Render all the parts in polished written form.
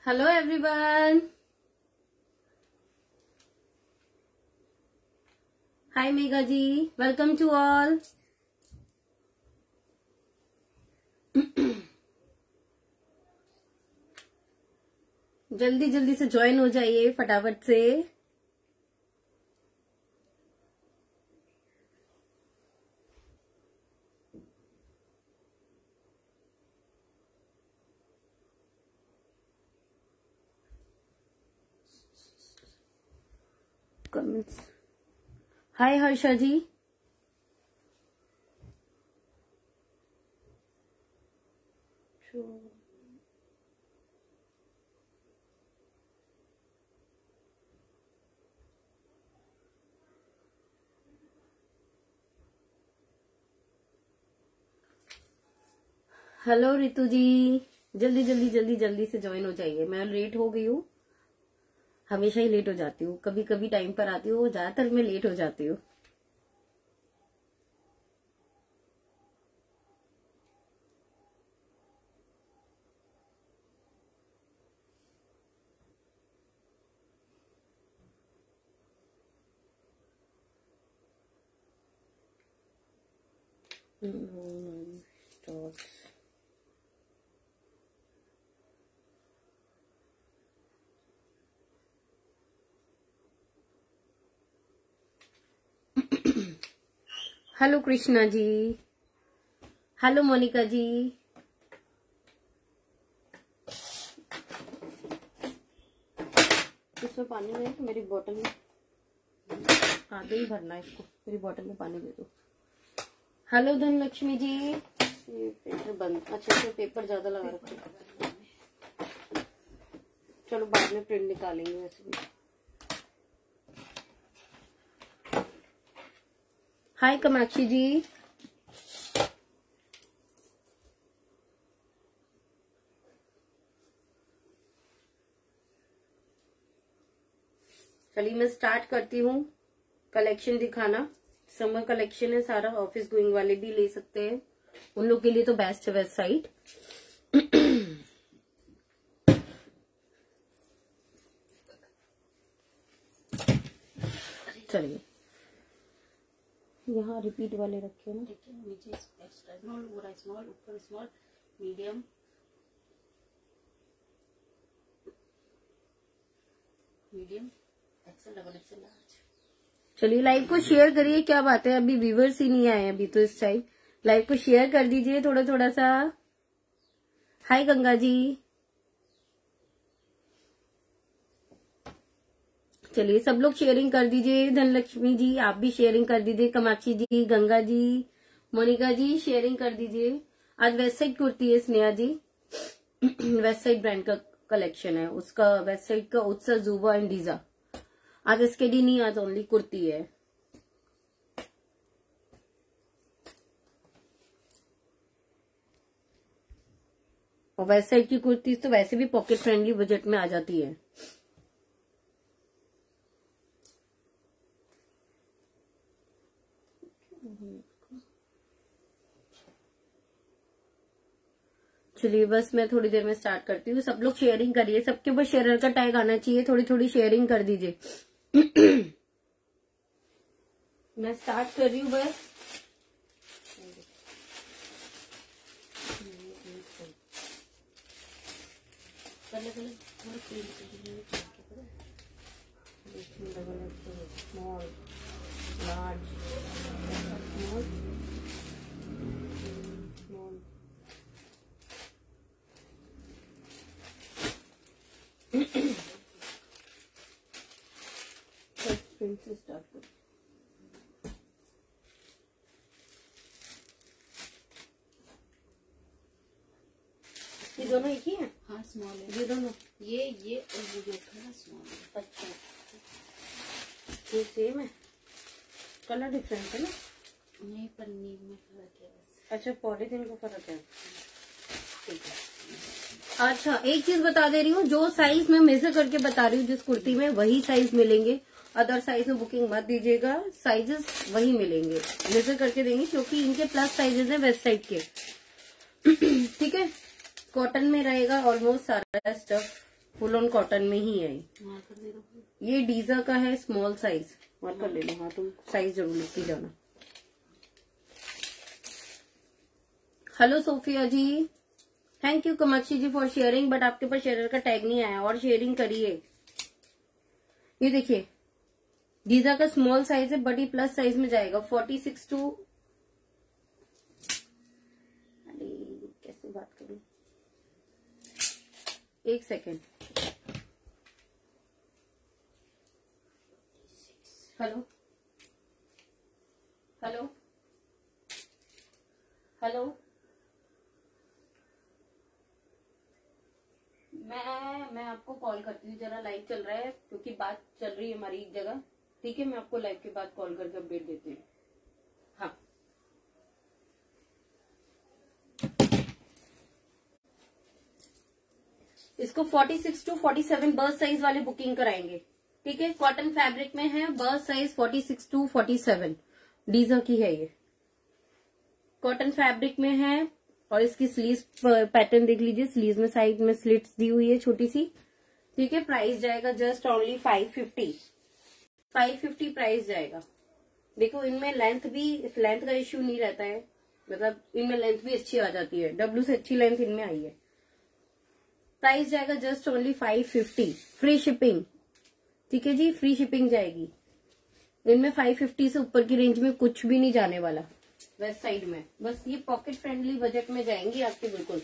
Hello everyone, hi Megha ji, welcome to all. जल्दी जल्दी से ज्वाइन हो जाइए फटाफट से। Comments. Hi Harsha ji, hello Ritu ji, जल्दी जल्दी जल्दी जल्दी से ज्वाइन हो जाइए। मैं लेट हो गई हूँ, हमेशा ही लेट हो जाती हूँ, कभी कभी टाइम पर आती हूँ, ज्यादातर मैं लेट हो जाती हूँ। Hello Krishna ji, hello Monica ji. इसमें पानी नहीं है तो मेरी बोतल में आगे ही भरना है इसको, मेरी बोतल में पानी दे दो। हेलो धनलक्ष्मी जी, ये पेपर बंद, अच्छा इसमें पेपर ज्यादा लगा रखा है, चलो बाद में प्रिंट निकालेंगे वैसे भी। हाय कामाक्षी जी, चलिए मैं स्टार्ट करती हूँ कलेक्शन दिखाना। समर कलेक्शन है सारा, ऑफिस गोइंग वाले भी ले सकते हैं, उन लोग के लिए तो बेस्ट है वेबसाइट। चलिए यहाँ रिपीट वाले रखे ना, देखिए नीचे एक्स्ट्रा स्मॉल, स्मॉल, ऊपर small, medium, medium, XL, double XL, large. चलिए लाइव को शेयर करिए, क्या बात है अभी व्यूवर्स ही नहीं आए अभी तो इस टाइम। लाइव को शेयर कर दीजिए थोड़ा थोड़ा सा। हाय गंगा जी, चलिए सब लोग शेयरिंग कर दीजिए। धनलक्ष्मी जी आप भी शेयरिंग कर दीजिए, कामाक्षी जी, गंगा जी, मोनिका जी शेयरिंग कर दीजिए। आज वेस्ट साइड कुर्ती है Sneha ji, Westside brand का कलेक्शन है, उसका वेस्ट साइड का उत्सव जुबा एंड डीजा। आज एसकेडी नहीं, आज ओनली कुर्ती है। और वेस्ट साइड की कुर्ती तो वैसे भी पॉकेट फ्रेंडली बजट में आ जाती है। चलिए बस मैं थोड़ी देर में स्टार्ट करती हूँ। सब लोग शेयरिंग करिए, सबके ऊपर शेयर का टैग आना चाहिए, थोड़ी थोड़ी शेयरिंग कर दीजिए। मैं स्टार्ट कर रही हूँ बस। स्मॉल, लार्ज, स्मॉल, स्मॉल, से स्टार्ट कर। ये दोनों एक ही है? हाँ स्मॉल है ये दोनों, ये और वो जो है स्मॉल है। अच्छा ये सेम है, कलर डिफरेंट है ना? नहीं पन्नी में फर्क है बस। अच्छा पॉलीथीन का फर्क है, ठीक है। अच्छा एक चीज बता दे रही हूँ, जो साइज मैं मेजर करके बता रही हूँ जिस कुर्ती में, वही साइज मिलेंगे। अदर साइज में बुकिंग मत दीजिएगा, साइजेस वही मिलेंगे, मेजर करके देंगे क्योंकि इनके प्लस साइजेस हैं वेस्ट साइड के। ठीक है, कॉटन में रहेगा ऑलमोस्ट सारा स्टफ। फुल ऑन कॉटन में ही है ये डीजा का है, स्मॉल साइज। मार्कर ले लो। हाँ तुम साइज जरूर लिखती जाना। Hello Sophia ji, thank you Kamakshi ji for sharing, but आपके पास शेयर का टैग नहीं आया, और शेयरिंग करिए। ये देखिए डीजा का स्मॉल साइज है, बड़ी प्लस साइज में जाएगा 46 टू, अरे कैसे बात करूं, एक सेकेंड। हेलो हेलो हेलो, मैं आपको कॉल करती हूँ, जरा लाइव चल रहा है क्योंकि बात चल रही है हमारी एक जगह, ठीक है। मैं आपको लाइव के बाद कॉल करके अपडेट देती हूँ। हाँ इसको 46 टू 47 बर्थ साइज वाले बुकिंग कराएंगे, ठीक है। कॉटन फैब्रिक में है, बर्थ साइज 46 टू 47, डीजा की है ये, कॉटन फैब्रिक में है। और इसकी स्लीव्स पैटर्न देख लीजिए, स्लीव्स में साइड में स्लिट्स दी हुई है छोटी सी, ठीक है। प्राइस जाएगा जस्ट ओनली 550 प्राइस जाएगा। देखो इनमें लेंथ का इश्यू नहीं रहता है, मतलब इनमें लेंथ भी अच्छी आ जाती है, डब्लू से अच्छी लेंथ इनमें आई है। प्राइस जाएगा जस्ट ओनली 550, फ्री शिपिंग, ठीक है जी, फ्री शिपिंग जाएगी। इनमें 550 से ऊपर की रेंज में कुछ भी नहीं जाने वाला वेस्ट साइड में, बस ये पॉकेट फ्रेंडली बजट में जाएंगी आपके बिल्कुल।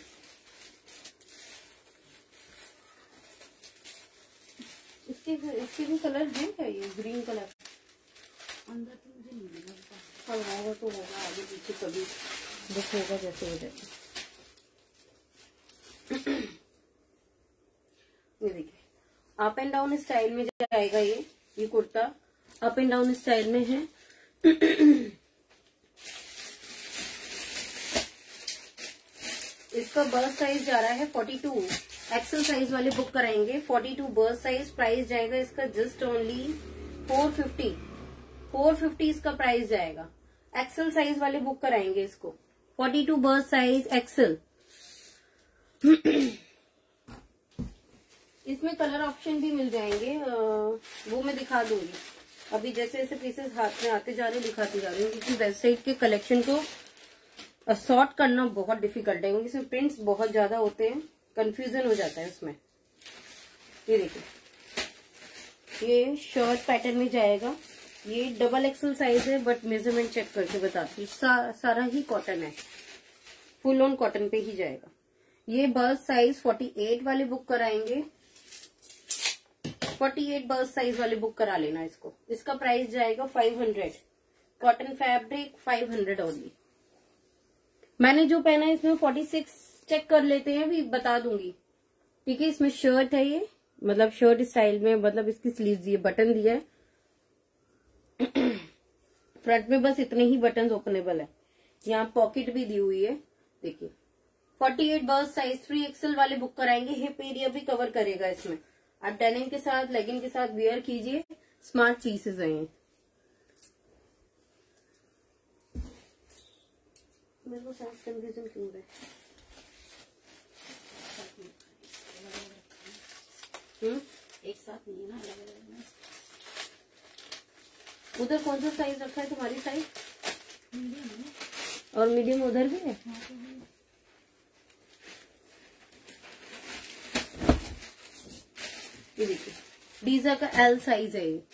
इसके भी कलर हैं क्या, ये ग्रीन कलर अंदर तो मुझे नहीं लगता, होगा तो होगा आगे पीछे कभी बस होगा जैसे हो जाए। ये देखिए अप एंड डाउन स्टाइल में जाएगा ये kurta up and down style में है। इसका बर्थ साइज जा रहा है 42, एक्सेल साइज वाले बुक कराएंगे 42 बर्थ साइज। प्राइस जाएगा इसका जस्ट ओनली 450 इसका प्राइस जाएगा। एक्सेल साइज वाले बुक कराएंगे इसको 42 बर्थ साइज एक्सेल। इसमें कलर ऑप्शन भी मिल जाएंगे, वो मैं दिखा दूंगी। अभी जैसे जैसे पीसेस हाथ में आते जा रहे दिखाती जा रही हूँ, क्योंकि वेबसाइट के कलेक्शन को सॉर्ट करना बहुत डिफिकल्ट है, क्योंकि इसमें प्रिंट्स बहुत ज्यादा होते हैं, कंफ्यूजन हो जाता है उसमें। ये देखिए ये शर्ट पैटर्न में जाएगा, ये डबल एक्सेल साइज है, बट मेजरमेंट चेक करके बताती हूँ। सारा ही कॉटन है, फुल ऑन कॉटन पे ही जाएगा। ये बर्थ साइज 48 वाले बुक कराएंगे, 48 बर्थ साइज वाले बुक करा लेना इसको। इसका प्राइस जाएगा 500, कॉटन फैब्रिक 500 ओनली। मैंने जो पहना है इसमें 46 चेक कर लेते हैं, अभी बता दूंगी, ठीक है। इसमें शर्ट है, ये मतलब शर्ट स्टाइल में, मतलब इसकी स्लीव्स ये बटन दिया है फ्रंट में, बस इतने ही बटन ओपनेबल है। यहाँ पॉकेट भी दी हुई है, देखिए 48 बर्थ साइज 3XL वाले बुक कराएंगे। हिप एरिया भी कवर करेगा इसमें। आप डेनिम के साथ लेगिंग के साथ वेयर कीजिए, स्मार्ट पीसेस हैं। मेरे को साइज कंफ्यूजन क्यों हो रहा है? एक साथ नहीं है ना, अलग अलग। उधर कौन सा साइज रखा है तुम्हारी साइज? मीडियम, और मीडियम उधर भी है। ये देखिए डीजा का L साइज है ये।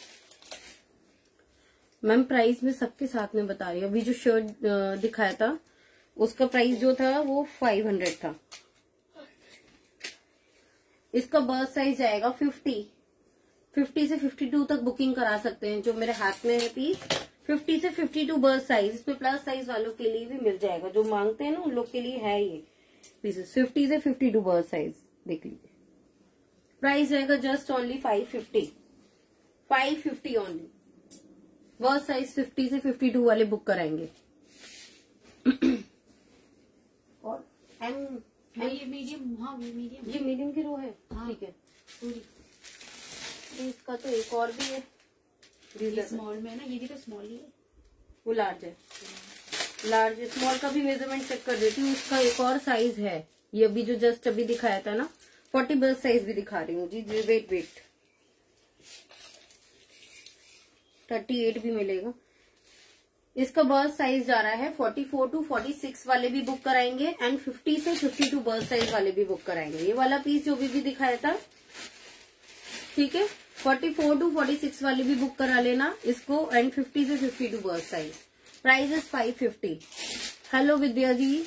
मैम प्राइस में सबके साथ में बता रही हूँ। अभी जो शर्ट दिखाया था उसका प्राइस जो था वो 500 था। इसका बर्थ साइज आएगा 50 से 52 तक बुकिंग करा सकते हैं। जो मेरे हाथ में है पीस 50 से 52 बर्थ साइज। इसमें प्लस साइज वालों के लिए भी मिल जाएगा, जो मांगते हैं ना उन लोग के लिए है ये पीसेस। 50 से 52 बर्थ साइज देख लीजिए। प्राइस रहेगा just only 550 only. Bust size 50 से 52 वाले बुक कराएंगे। और ये मीडियम, हाँ मीडियम, ये मीडियम की रो है, ठीक है पूरी। इसका तो एक और भी है, ये स्मॉल में है ना, ये भी तो स्मॉल ही है, वो लार्ज है। लार्ज स्मॉल का भी मेजरमेंट चेक कर देती हूँ। उसका एक और साइज है, ये अभी जो जस्ट अभी दिखाया था ना 40 बर्स्ट साइज भी दिखा रही हूँ जी। वेट 38 भी मिलेगा। इसका बर्स्ट साइज जा रहा है 44 to 46 वाले भी बुक कराएंगे एंड 50 से 52 बर्स्ट साइज वाले भी बुक कराएंगे। ये वाला पीस जो भी दिखाया था, ठीक है, 44 to 46 वाले भी बुक करा लेना इसको एंड 50 से 52 bust size. Price is 550। Hello Vidya ji.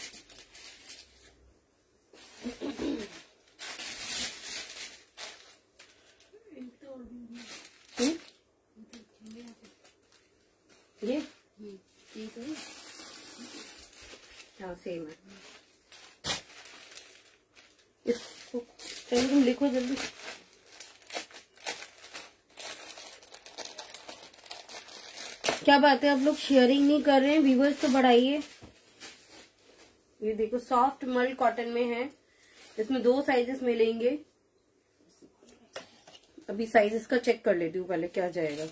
ये हाँ सेम है। इसको चलो तुम लिखो जल्दी। क्या बात है, आप लोग शेयरिंग नहीं कर रहे हैं? व्यूअर्स तो बढ़ाइए। ये देखो सॉफ्ट मल्ड कॉटन में है, इसमें 2 साइजेस मिलेंगे। अभी साइजेस का चेक कर लेती हूँ पहले क्या जाएगा।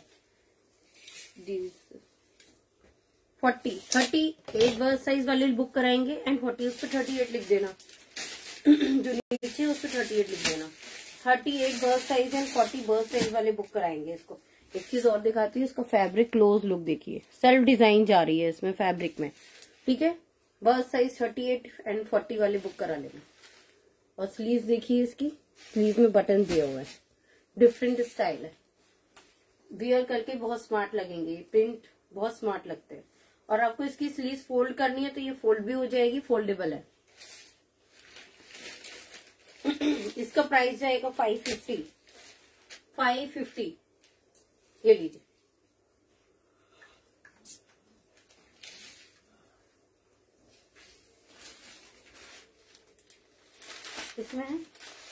38 बर्स्ट साइज वाले बुक कराएंगे एंड 40 उस पर 38 लिख देना। जो नीचे उस पर 38 लिख देना। 38 bust size and 40 bust size वाले बुक कराएंगे इसको। एक चीज और दिखाती हूँ, इसका फैब्रिक क्लोज लुक देखिए, सेल्फ डिजाइन जा रही है इसमें फैब्रिक में, ठीक है। बर्स्ट साइज 38 एंड 40 वाले बुक करा लेना। और स्लीव देखिए, इसकी स्लीव में बटन दिया हुआ है, डिफरेंट स्टाइल है। वियर करके बहुत स्मार्ट लगेंगे, प्रिंट बहुत स्मार्ट लगते हैं। और आपको इसकी स्लीव फोल्ड करनी है तो ये फोल्ड भी हो जाएगी, फोल्डेबल है। इसका प्राइस जाएगा 550। ये लीजिए। इसमें है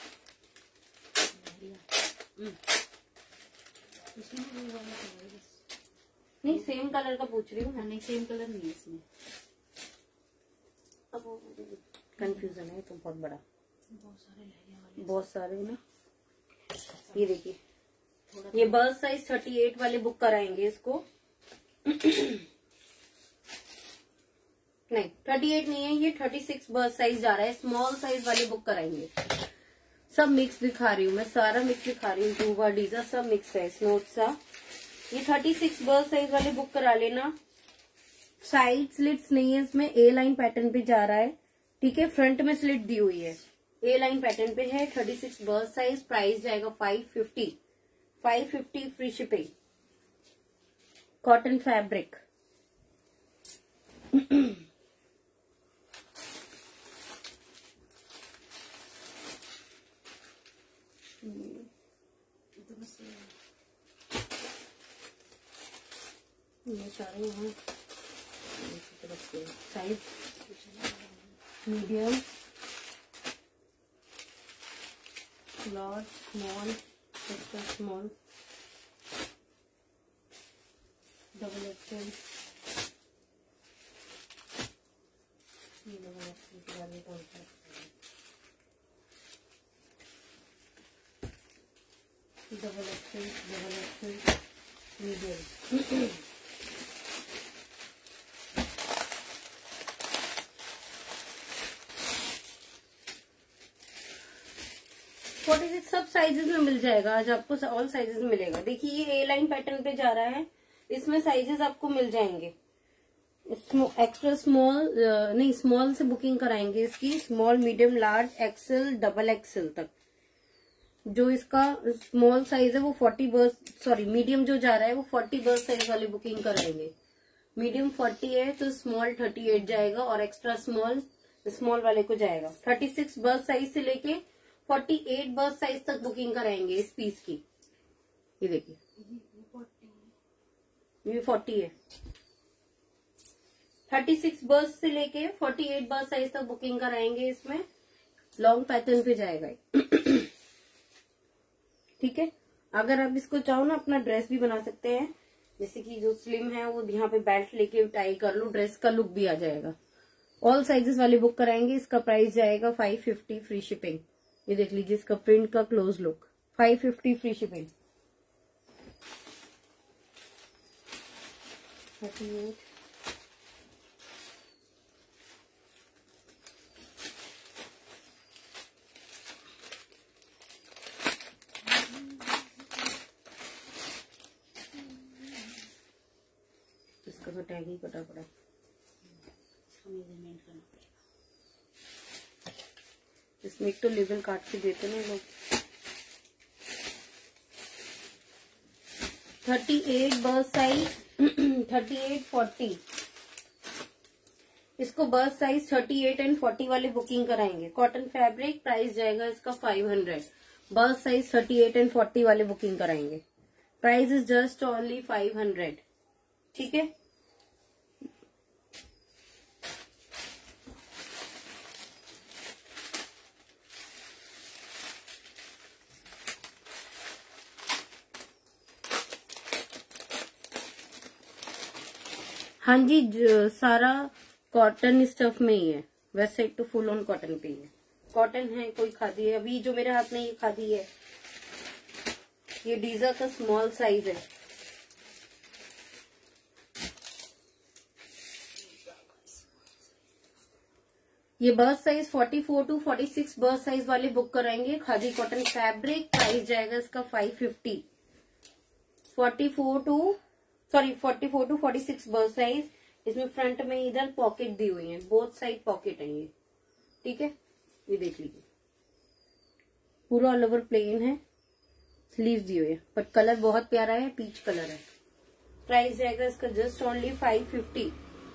नहीं, सेम कलर का पूछ रही हूँ। नहीं सेम कलर नहीं है इसमें। अब कंफ्यूजन है तो बहुत बड़ा, बहुत सारे ना। ये देखिए, ये बर्स्ट साइज 38 वाले बुक कराएंगे इसको। नहीं 38 नहीं है, ये 36 बर्स्ट साइज जा रहा है। स्मॉल साइज वाले बुक कराएंगे। सब मिक्स दिखा रही हूँ मैं, सारा मिक्स दिखा रही हूँ। टूबा डीजा सब मिक्स है, स्नोट सा। ये 36 बर्स्ट साइज वाले बुक करा लेना। साइड स्लिट्स नहीं है इसमें, ए लाइन पैटर्न पे जा रहा है, ठीक है। फ्रंट में स्लिट दी हुई है, ए लाइन पैटर्न पे है। 36 बर्स्ट साइज। प्राइस जाएगा 550 फ्री शिपिंग। Cotton fabric. ये सारे यहाँ size medium, large, small, extra small, double XL. Double XL के बारे में कौन सा डबल एक्सेल मीडियम। 46 सब साइजेस में मिल जाएगा। आज आपको ऑल साइजेस में मिलेगा। देखिए ये ए लाइन पैटर्न पे जा रहा है, इसमें साइजेस आपको मिल जाएंगे। एक्स्ट्रा स्मॉल नहीं, स्मॉल से बुकिंग कराएंगे इसकी। Small, medium, large, XL, double XL तक। जो इसका स्मॉल साइज है वो 40 बर्स्ट, सॉरी मीडियम जो जा रहा है वो 40 बर्स्ट साइज वाली बुकिंग कराएंगे। मीडियम 40 है तो स्मॉल 38 जाएगा और एक्स्ट्रा स्मॉल वाले को जाएगा। 36 बर्स्ट साइज से लेके 48 बर्स्ट साइज तक बुकिंग कराएंगे इस पीस की। ये देखिए ये 40 है। 36 बर्स्ट से लेके 48 बर्स्ट साइज तक बुकिंग कराएंगे। इसमें लॉन्ग पैटर्न पे जाएगा। ठीक है, अगर आप इसको चाहो ना अपना ड्रेस भी बना सकते हैं। जैसे कि जो स्लिम है वो यहाँ पे बेल्ट लेके टाई कर लो, ड्रेस का लुक भी आ जाएगा। ऑल साइजेस वाले बुक कराएंगे। इसका प्राइस जाएगा 550 फ्री शिपिंग। ये देख लीजिए इसका प्रिंट का क्लोज लुक, 550 फ्री शिपिंग। 38 36 इसका टैग ही कटा पड़ा, इसमें एक तो लेबल काट के देते ना लोग। 38 बर्स्ट साइज 38 40, इसको बर्स्ट साइज 38 एंड 40 वाले बुकिंग कराएंगे। कॉटन फैब्रिक, प्राइस जाएगा इसका 500। बर्स्ट साइज 38 एंड 40 वाले बुकिंग कराएंगे, प्राइस इज जस्ट ओनली 500। ठीक है, हाँ जी, सारा कॉटन स्टफ में ही है, वेस्ट साइड तो फुल ऑन कॉटन पे ही है। कॉटन है, कोई खादी है। अभी जो मेरे हाथ में ये खादी है, ये डीजा का स्मॉल साइज है। ये bust size 44 to 46 bust size वाले बुक कराएंगे। खादी कॉटन फैब्रिक, प्राइस जाएगा इसका 550। 44 टू 46 बर्स्ट साइज। इसमें फ्रंट में इधर पॉकेट दी हुई है, बोथ साइड पॉकेट है ये। ठीक है, ये देख लीजिए, पूरा ऑल ओवर प्लेन है, स्लीव्स दी हुई है, पर कलर बहुत प्यारा है, पीच कलर है। प्राइस जाएगा इसका जस्ट ओनली 550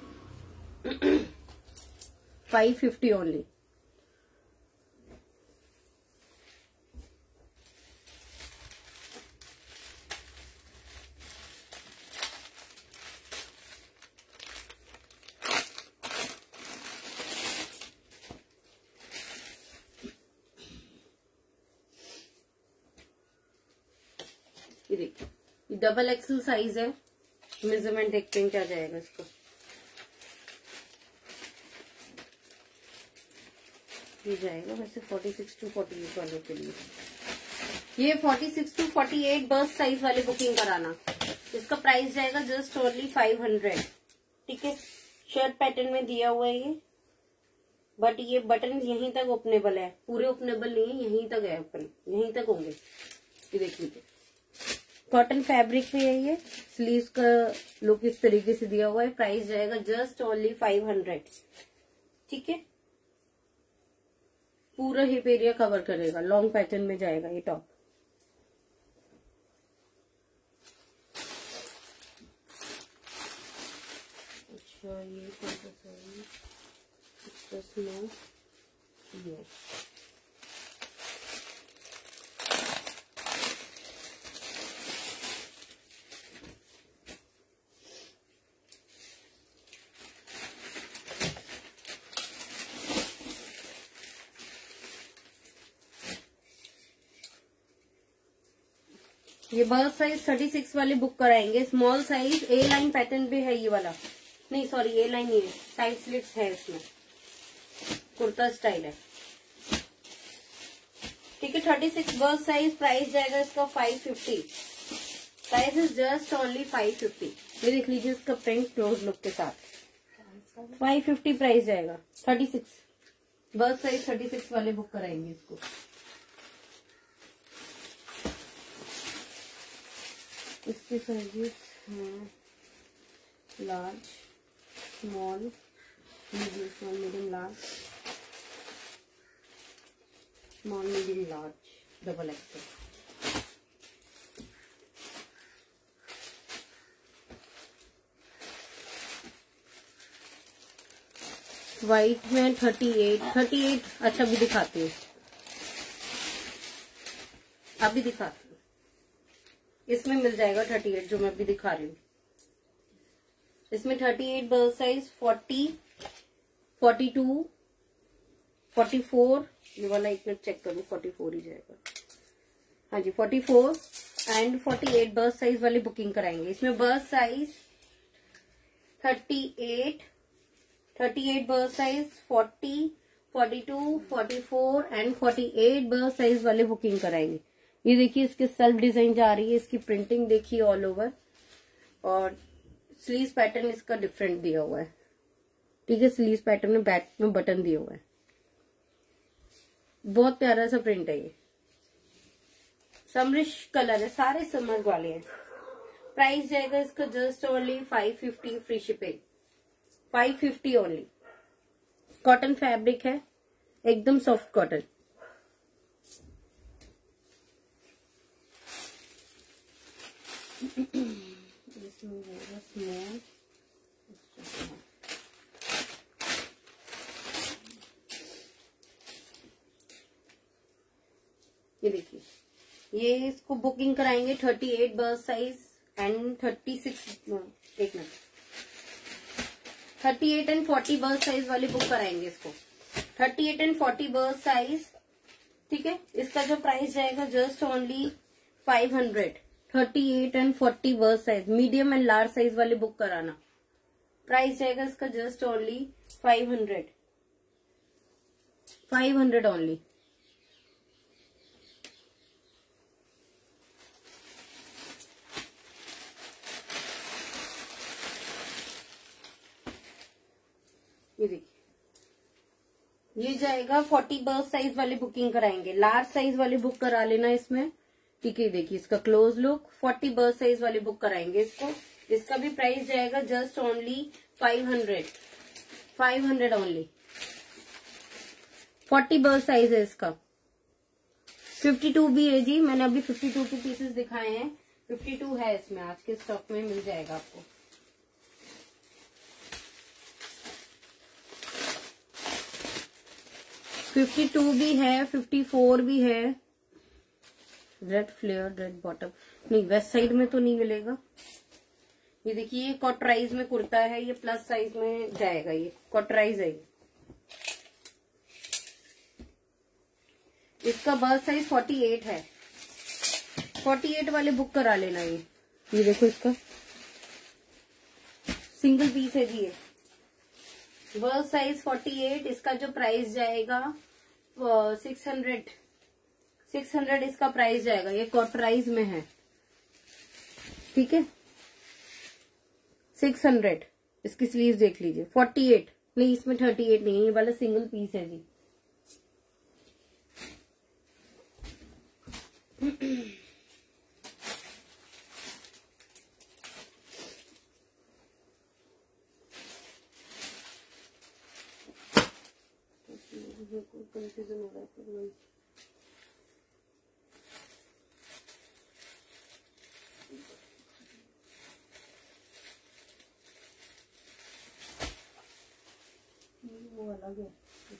550 ओनली। ये देखिए, ये डबल एक्सल साइज है। मेजरमेंट देखते हैं क्या जाएगा इसका। ये जाएगा वैसे 46 टू 48 वालों के लिए। ये 46 टू 48 बर्स्ट साइज वाले बुकिंग कराना। इसका प्राइस जाएगा जस्ट ओनली 500। ठीक है, शर्ट पैटर्न में दिया हुआ है ये, बट ये बटन यहीं तक ओपनेबल है, पूरे ओपनेबल नहीं है, यहीं तक है ओपन, यहीं तक होंगे। ये देख लीजिए, कॉटन फैब्रिक पे है ये। स्लीव्स का लुक इस तरीके से दिया हुआ है। प्राइस जाएगा जस्ट ओनली 500। ठीक है, पूरा हिप एरिया कवर करेगा, लॉन्ग पैटर्न में जाएगा ये टॉप। अच्छा, ये कौन सा साइज? स्मॉल, ये ये बर्स्ट साइज 36 वाले बुक कराएंगे। Small size A line pattern पे है ये वाला, नहीं सॉरी ए लाइन नहीं है, साइड स्लिट्स है इसमें, कुर्ता स्टाइल है। ठीक है, 36 बर्स्ट साइज। प्राइस जाएगा इसका 550। Price is just only 550। ये देख लीजिए इसका प्रिंट क्लोज लुक के साथ, 550 प्राइस जाएगा। 36 बर्स्ट साइज 36 वाले बुक कराएंगे इसको। इसके साइजेस हैं large, small, medium, small, medium, large, small, medium, large, double XL. White में 38। अच्छा, अभी दिखाती हूँ, अभी दिखाती हूँ। इसमें मिल जाएगा 38 जो मैं अभी दिखा रही हूँ। इसमें 38 बर्स्ट साइज 40, 42, 44, ये वाला एक मिनट चेक करूँ, 44 ही जाएगा। हाँ जी, 44 एंड 48 बर्स्ट साइज वाली बुकिंग कराएंगे। इसमें bust size 38 bust size 40, 42, 44 and 48 bust size वाले बुकिंग कराएंगे। ये देखिए, इसके सेल्फ डिजाइन जा रही है, इसकी प्रिंटिंग देखिए ऑल ओवर, और स्लीव पैटर्न इसका डिफरेंट दिया हुआ है। ठीक है, स्लीव पैटर्न में बैक में बटन दिया हुआ है, बहुत प्यारा सा प्रिंट है ये। समरिश कलर है, सारे समर वाले हैं। प्राइस जाएगा इसका just only 550 free shipping, 550 only. Cotton fabric है, एकदम सॉफ्ट कॉटन। इसमें होगा स्मॉल, ये देखिए, ये इसको बुकिंग कराएंगे 38 बर्स्ट साइज एंड 36, एक मिनट, 38 एंड 40 बर्स्ट साइज वाली बुक कराएंगे इसको, 38 एंड 40 बर्स्ट साइज, ठीक है। इसका जो प्राइस जाएगा just only 500, 38 and 40 bust size, medium and large size वाली बुक कराना। प्राइस जाएगा इसका जस्ट ओनली 500, 500 ओनली। ये देखिए, ये जाएगा 40 बर्स्ट साइज वाली बुकिंग कराएंगे, लार्ज साइज वाली बुक करा लेना इसमें, ठीक है। देखिए इसका क्लोज लुक, 40 बर्स्ट साइज वाली बुक कराएंगे इसको। इसका भी प्राइस जाएगा just only 500, 500 only. 40 bust size है इसका। 52 भी है जी, मैंने अभी 52 के पीसेस दिखाए हैं, 52 है इसमें, आज के स्टॉक में मिल जाएगा आपको। फिफ्टी 52 भी है, 54 भी है। रेड फ्लेयर, रेड बॉटम, नहीं वेस्ट साइड में तो नहीं मिलेगा। ये देखिए, ये कॉटराइज में कुर्ता है, ये प्लस साइज में जाएगा, ये कॉटराइज है। इसका बर्थ साइज 48 है, 48 वाले बुक करा लेना। ये देखो, इसका सिंगल पीस है जी, ये बर्थ साइज 48। इसका जो प्राइस जाएगा 600 इसका प्राइस जाएगा। ये कॉटराइज में है, ठीक है, 600। इसकी स्लीव्स देख लीजिए, 48 नहीं, इसमें 38 नहीं है, ये वाला सिंगल पीस है जी। कंफ्यूजन हो रहा है। वो अलग है।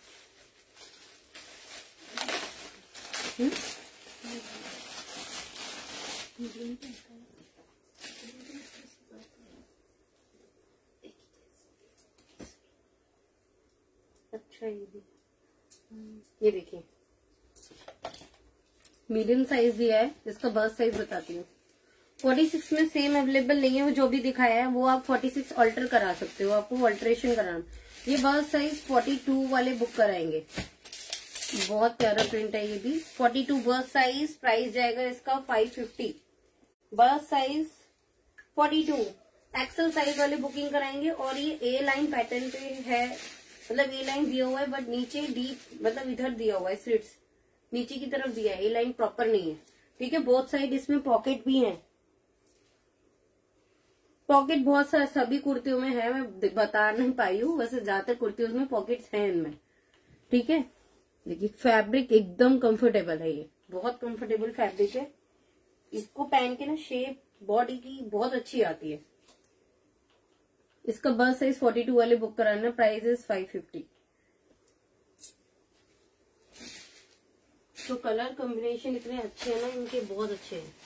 अच्छा, ये देखिए, मीडियम साइज दिया है। इसका बर्थ साइज बताती हूँ, 46 में सेम अवेलेबल नहीं है, वो जो भी दिखाया है वो आप 46 ऑल्टर करा सकते हो, आपको ऑल्टरेशन कराना। ये बर्थ साइज 42 वाले बुक कराएंगे, बहुत प्यारा प्रिंट है ये भी। 42 बर्थ साइज, प्राइस जाएगा इसका 550। बर्थ साइज 42 एक्सल साइज वाले बुकिंग कराएंगे। और ये ए लाइन पैटर्न पे है, मतलब ए लाइन दिया हुआ है बट नीचे डीप, मतलब इधर दिया हुआ है, स्लिट्स नीचे की तरफ दिया है, ए लाइन प्रॉपर नहीं है, ठीक है। बोथ साइड इसमें पॉकेट भी है, पॉकेट बहुत सारे सभी कुर्तियों में है, मैं बता नहीं पाई हूँ, वैसे ज्यादातर कुर्तियों में पॉकेट्स हैं इनमें, ठीक है। देखिए, फैब्रिक एकदम कंफर्टेबल है, ये बहुत कंफर्टेबल फैब्रिक है। इसको पहन के ना शेप बॉडी की बहुत अच्छी आती है। इसका बर्थ साइज 42 वाले बुक कराना, प्राइस इज 550। तो कलर कॉम्बिनेशन इतने अच्छे हैं ना इनके, बहुत अच्छे हैं।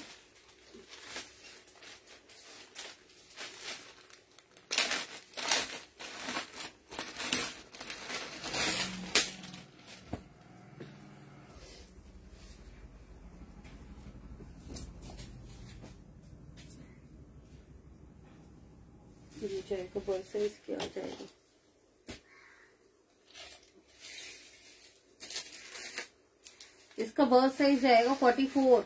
जाएगा बर्थ साइज क्या आ जाएगा, इसका बर्थ साइज जाएगा 44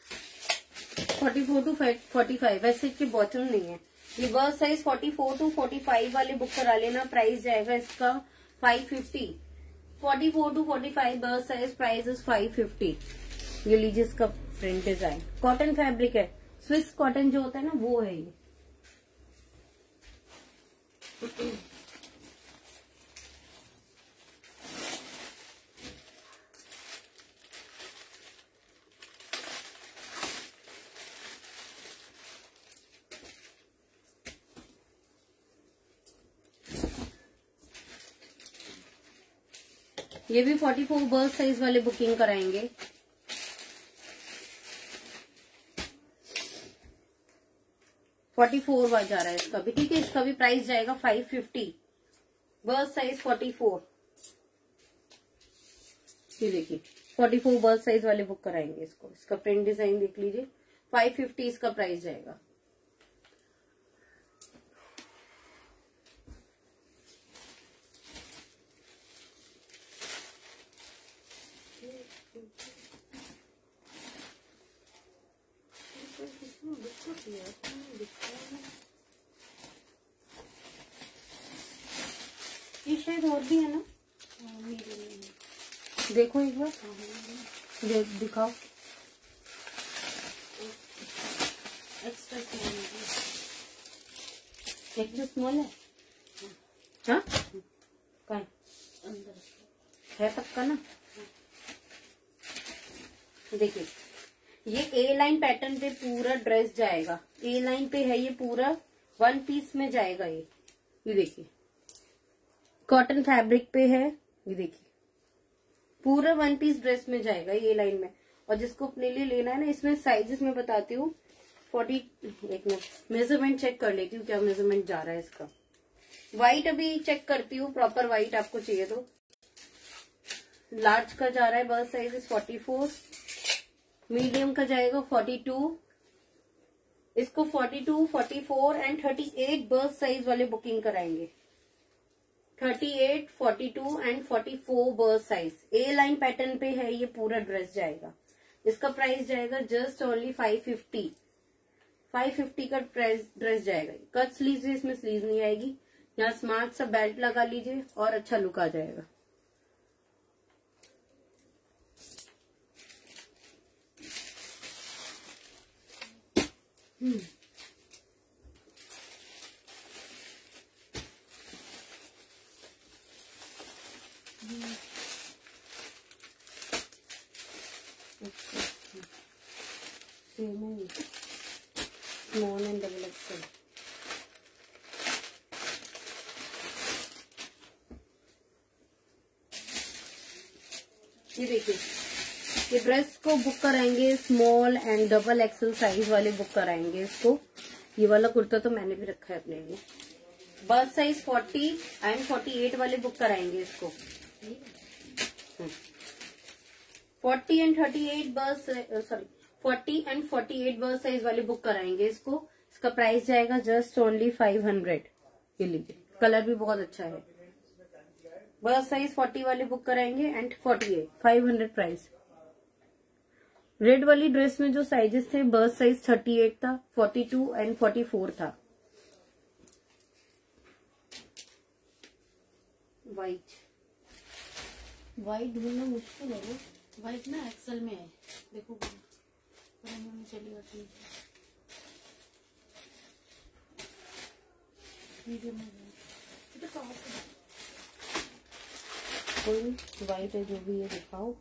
टू 45। वैसे इसके बॉटम नहीं है, ये बर्थ साइज 44 टू 45 वाले बुक करा लेना। प्राइस जाएगा इसका 550। 44 to 45 bust size, price is 550। ये लीजिए, इसका प्रिंट डिजाइन, कॉटन फैब्रिक है, स्विस कॉटन जो होता है ना वो है ये। ये भी 44 बर्स्ट साइज वाले बुकिंग कराएंगे। $44 जा रहा है इसका भी, ठीक है। इसका भी प्राइस जाएगा 550, बर्स्ट साइज 44। ये देखिए 44 बर्स्ट साइज वाले बुक कराएंगे इसको। इसका प्रिंट डिजाइन देख लीजिए, 550 इसका प्राइस जाएगा। ये शायद और भी है ना, देखो एक बार, दिखाओ। एक्स्ट्रा स्मॉल है, हाँ कहाँ अंदर है पक्का ना। देखिए ये ए लाइन पैटर्न पे पूरा ड्रेस जाएगा, ए लाइन पे है ये पूरा, वन पीस में जाएगा ये देखिए कॉटन फैब्रिक पे है, ये देखिए पूरा वन पीस ड्रेस में जाएगा ये लाइन में। और जिसको अपने लिए लेना है ना, इसमें साइजेस में बताती हूँ 40, एक मिनट मेजरमेंट चेक कर लेती हूँ क्या मेजरमेंट जा रहा है इसका। व्हाइट अभी चेक करती हूँ, प्रॉपर व्हाइट आपको चाहिए तो। लार्ज का जा रहा है बर्स्ट साइज 44, मीडियम का जाएगा 42, इसको 42, 44 एंड 38 बर्स्ट साइज वाले बुकिंग कराएंगे। 38, 42 and 44 bust size, A line pattern पे है ये पूरा ड्रेस जाएगा। इसका प्राइस जाएगा जस्ट ओनली 550, 550 का ड्रेस जाएगा। कट स्लीव है, इसमें स्लीव नहीं आएगी। यहाँ स्मार्ट सा बेल्ट लगा लीजिए और अच्छा लुक आ जाएगा। Small and double XL. ये देखिए ये ड्रेस को बुक कराएंगे, small and double XL size वाले बुक कराएंगे इसको। ये वाला कुर्ता तो मैंने भी रखा है अपने लिए। बर्स्ट साइज 40 एंड 48 वाले बुक कराएंगे इसको। 40 and 38 bust, sorry 40 and 48 bust size वाले बुक कराएंगे इसको। इसका प्राइस जाएगा जस्ट ओनली 500। ये लीजिए, कलर भी बहुत अच्छा है। बर्स्ट साइज 40 वाले बुक कराएंगे एंड 48, 500 प्राइस। रेड वाली ड्रेस में जो साइजेस थे, बर्स्ट साइज 38 था, 42 एंड 44 था। व्हाइट ढूंढना मुश्किल है ना, व्हाइट ना एक्सेल में है, देखो में चली जाती है। कोई व्हाइट है जो भी है दिखाओ।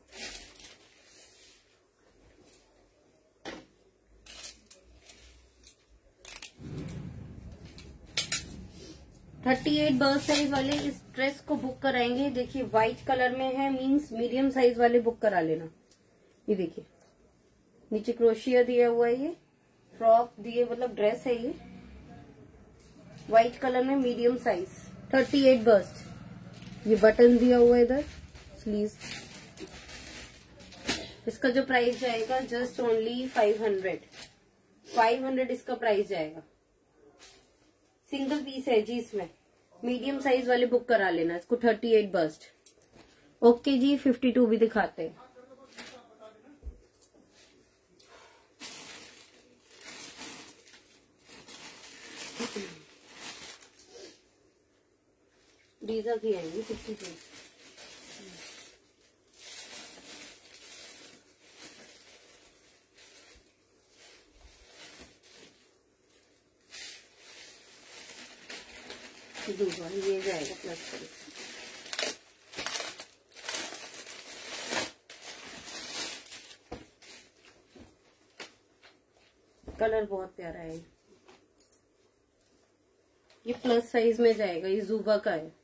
थर्टी 38 बर्स्ट साइज वाले इस ड्रेस को बुक कराएंगे। देखिए व्हाइट कलर में है, मींस मीडियम साइज वाले बुक करा लेना। ये देखिए नीचे क्रोशिया दिया हुआ है, ये फ्रॉक दिए, मतलब ड्रेस है ये व्हाइट कलर में मीडियम साइज 38 बर्स्ट। ये बटन दिया हुआ है इधर स्लीव। इसका जो प्राइस जाएगा जस्ट ओनली 500, 500 इसका प्राइस जाएगा। सिंगल पीस है जी, इसमें मीडियम साइज वाले बुक करा लेना इसको। 38 बर्स्ट। ओके जी, 52 भी दिखाते हैं। डीजल की आएंगी 52। दूंगा, ये जाएगा प्लस साइज। कलर बहुत प्यारा है, ये प्लस साइज में जाएगा, ये ज़ुबा का है।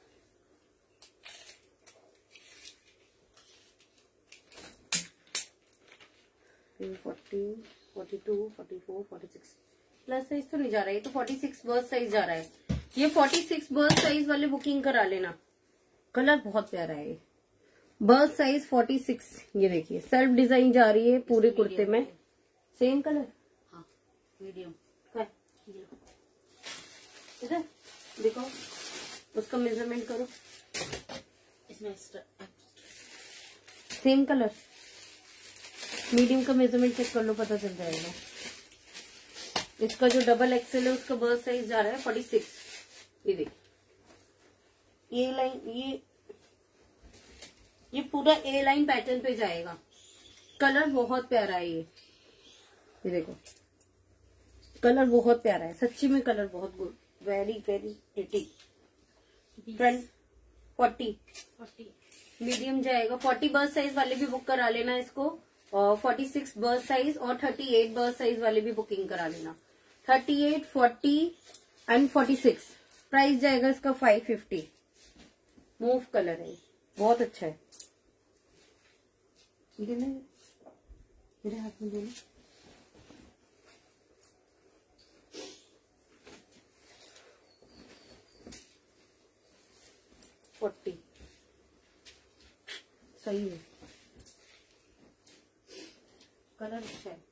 ये 40, 42, 44, 46 प्लस साइज तो नहीं जा रहा है, ये तो 46 बर्थ साइज जा रहा है। ये 46 बर्थ साइज वाले बुकिंग करा लेना, कलर बहुत प्यारा है। बर्थ साइज 46, ये देखिए सेल्फ डिजाइन जा रही है पूरे कुर्ते में। सेम कलर, हाँ मीडियम है। इधर देखो, उसका मेजरमेंट करो, इसमें सेम कलर। मीडियम का मेजरमेंट चेक कर लो, पता चल जाएगा। इसका जो डबल एक्सेल है उसका बर्थ साइज जा रहा है 46। ये देखिए, ये लाइन, ये पूरा ए लाइन पैटर्न पे जाएगा। कलर बहुत प्यारा है ये देखो, कलर बहुत प्यारा है सच्ची में, कलर बहुत good, very very pretty. Front 40 medium जाएगा। 40 बर्थ साइज वाले भी बुक करा लेना इसको, और 46 बर्थ साइज और 38 बर्थ साइज वाले भी बुकिंग करा लेना। 38, 40 एंड 46 प्राइस जाएगा इसका 550। मूव कलर है, बहुत अच्छा है। मेरे हाथ में देना। सही है, कलर अच्छा है।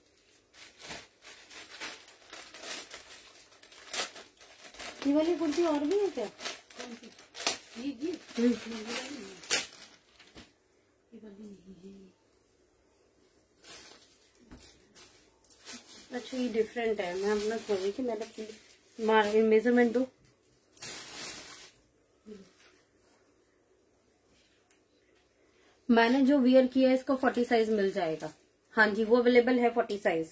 ये वाली कुर्ती और भी है क्या? जी अच्छा, ये डिफरेंट है। मैं अपना सोच रही थी, मैंने मेजरमेंट दो। मैंने जो वियर किया है इसका 40 साइज मिल जाएगा। हाँ जी, वो अवेलेबल है 40 साइज।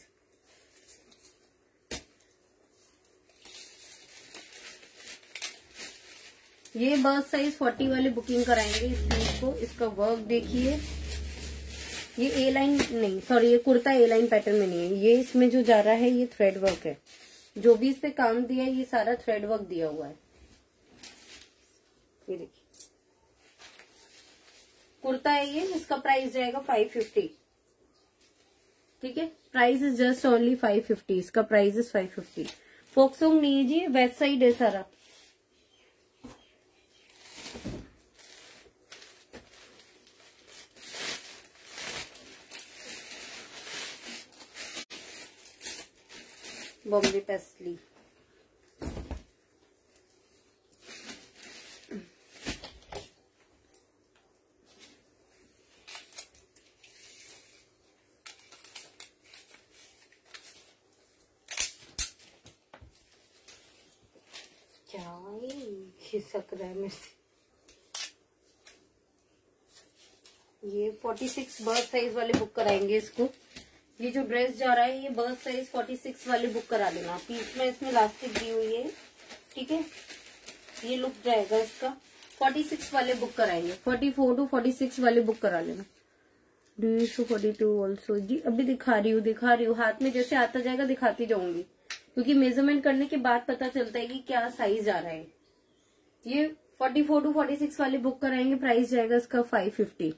ये बर्थ साइज 40 वाले बुकिंग कराएंगे इस पीस को। इसका वर्क देखिए, ये ए लाइन नहीं, सॉरी, ये कुर्ता ए लाइन पैटर्न में नहीं है। ये इसमें जो जा रहा है ये थ्रेड वर्क है, जो भी इस पे काम दिया है ये सारा थ्रेड वर्क दिया हुआ है। ये देखिए कुर्ता है ये, इसका प्राइस जाएगा 550। ठीक है, प्राइस इज जस्ट ओनली 550। इसका प्राइस इज 550। फोक्सोंग नहीं है जी, वेस्ट साइड है सारा। बॉम्बे पेस्टली, क्या खिसक रहा है मेरे से। ये 46 बर्थ साइज वाले बुक कराएंगे इसको। ये जो ड्रेस जा रहा है ये बर्थ साइज 46 वाले बुक करा लेना। पीस में इसमें इलास्टिक दी हुई है, ठीक है। ये लुक जाएगा इसका। 46 वाले बुक कराएंगे, 44 to 46 वाले बुक करा लेना। 42 ऑल्सो जी, अभी दिखा रही हूँ हाथ में जैसे आता जाएगा दिखाती जाऊंगी, क्योंकि मेजरमेंट करने के बाद पता चलता है कि क्या साइज आ रहा है। ये 44 to 46 वाले बुक कराएंगे, प्राइस जाएगा इसका 550।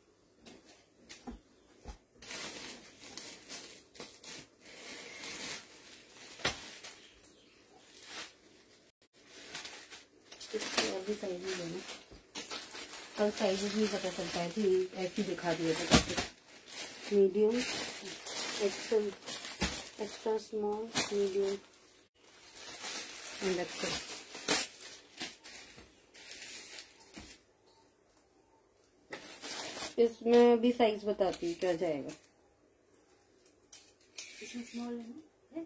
और भी साइजेस है ना, और साइजेस नहीं पता चलता है कि ऐसी दिखा दिए तो। Medium, XL, extra small, medium and XL. इसमें भी साइज बताती हूँ क्या जाएगा। इसमें स्मॉल है,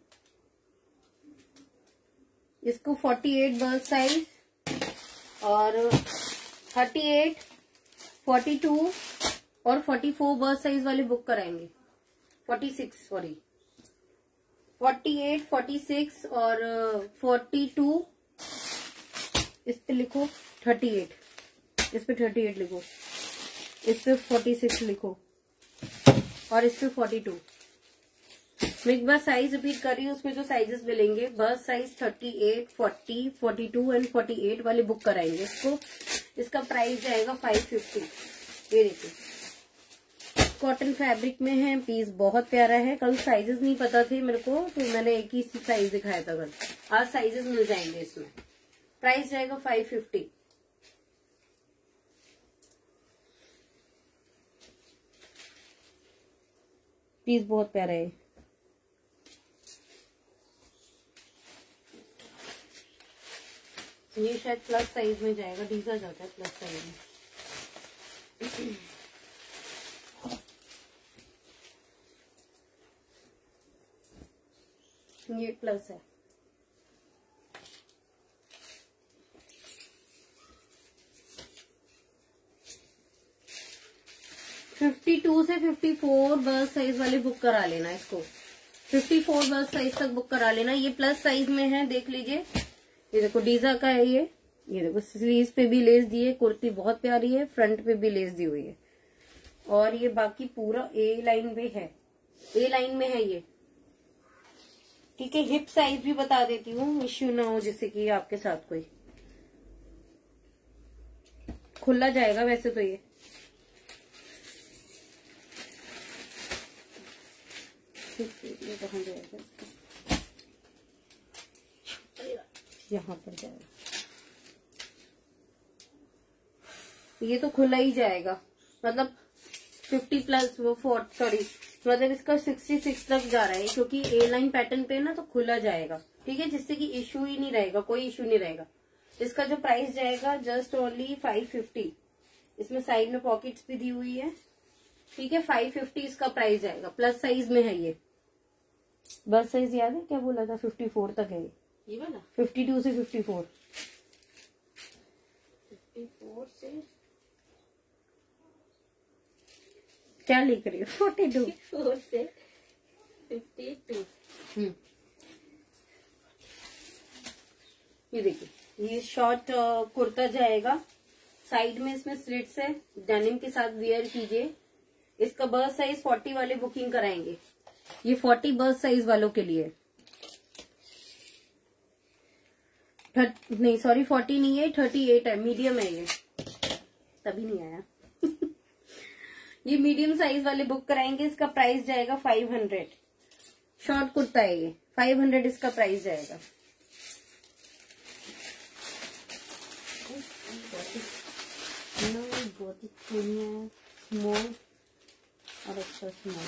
इसको 48 बर्थ साइज और 38, 42 और 44 बर्थ साइज वाले बुक कराएंगे। 46 सॉरी, 48, 46 और 42 इस पे लिखो 38, इस पे 38 लिखो, इस पे 46 लिखो और इस पे 42। मैं एक बार साइज रिपीट कर रही हूँ, उसमें जो साइजेस मिलेंगे बस साइज 38, 40, 42 एंड 48 वाले बुक कराएंगे इसको। इसका प्राइस जाएगा 550। ये देखिए कॉटन फैब्रिक में है, पीस बहुत प्यारा है। कल साइजेस नहीं पता थे मेरे को तो मैंने एक ही साइज दिखाया था कल, आज साइजेस मिल जाएंगे इसमें। प्राइस जाएगा 550। पीस बहुत प्यारा है। ये शायद प्लस साइज में जाएगा, डीजा जाता है प्लस साइज में। ये प्लस है। फिफ्टी 52 से 54 बर्थ साइज वाले बुक करा लेना इसको। 54 बर्थ साइज तक बुक करा लेना। ये प्लस साइज में है, देख लीजिए। ये देखो डीजा का है ये देखो स्लीव्स पे भी लेस दी है, कुर्ती बहुत प्यारी है, फ्रंट पे भी लेस दी हुई है और ये बाकी पूरा ए लाइन में है, ए लाइन में है ये। ठीक है, हिप साइज भी बता देती हूँ, इश्यू ना हो जैसे कि आपके साथ कोई। खुला जाएगा वैसे तो ये कहाँ जाएगा इसका, यहाँ पर जाएगा। ये तो खुला ही जाएगा, मतलब 50 प्लस वो 40 सॉरी मतलब इसका 66 तक जा रहा है क्योंकि ए लाइन पैटर्न पे ना तो खुला जाएगा। ठीक है, जिससे कि इशू ही नहीं रहेगा, कोई इशू नहीं रहेगा। इसका जो प्राइस जाएगा जस्ट ओनली 550। इसमें साइड में पॉकेट्स भी दी हुई है। ठीक है, 550 इसका प्राइस जाएगा। प्लस साइज में है ये। बस साइज याद है क्या बोला था, 54 तक है ये वाला, 52 से 54। 54 से क्या लिख रही हो, 42 4 से 52। ये देखिए ये शॉर्ट कुर्ता जाएगा, साइड में इसमें स्लिट्स है, डेनिम के साथ वेयर कीजिए। इसका बर्थ साइज 40 वाले बुकिंग कराएंगे, ये 40 बर्थ साइज वालों के लिए। नहीं सॉरी 40 नहीं है, 38 है, मीडियम है ये, तभी नहीं आया। ये मीडियम साइज वाले बुक कराएंगे। इसका प्राइस जाएगा 500। शॉर्ट कुर्ता है ये, 500 इसका प्राइस जाएगा। बहुत ही स्मॉल और एक्स्ट्रा स्मॉल।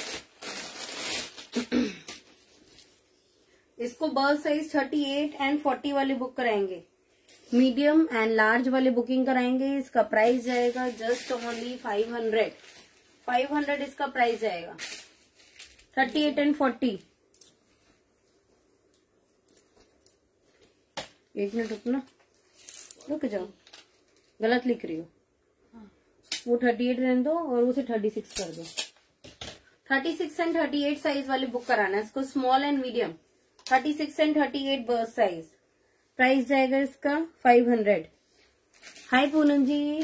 इसको बर्थ साइज 38 एंड 40 वाले बुक कराएंगे, मीडियम एंड लार्ज वाले बुकिंग कराएंगे। इसका प्राइस जाएगा जस्ट ओनली 500। 500 इसका प्राइस जाएगा। 38 एंड 40। एक मिनट रुकना, रुक जाओ, गलत लिख रही हो। वो 38 रहने दो और उसे 36 कर दो। 36 एंड 38 साइज वाले बुक कराना है इसको, small and medium. 36 and 38 bust size. Price जाएगा इसका 500। हाय पूनम जी,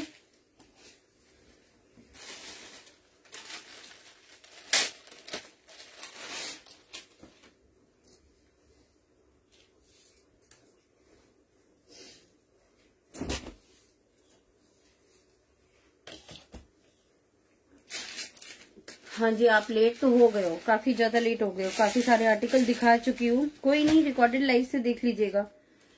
हाँ जी आप लेट तो हो गए हो, काफी ज्यादा लेट हो गए हो, काफी सारे आर्टिकल दिखा चुकी हूँ। कोई नहीं, रिकॉर्डेड लाइव से देख लीजिएगा।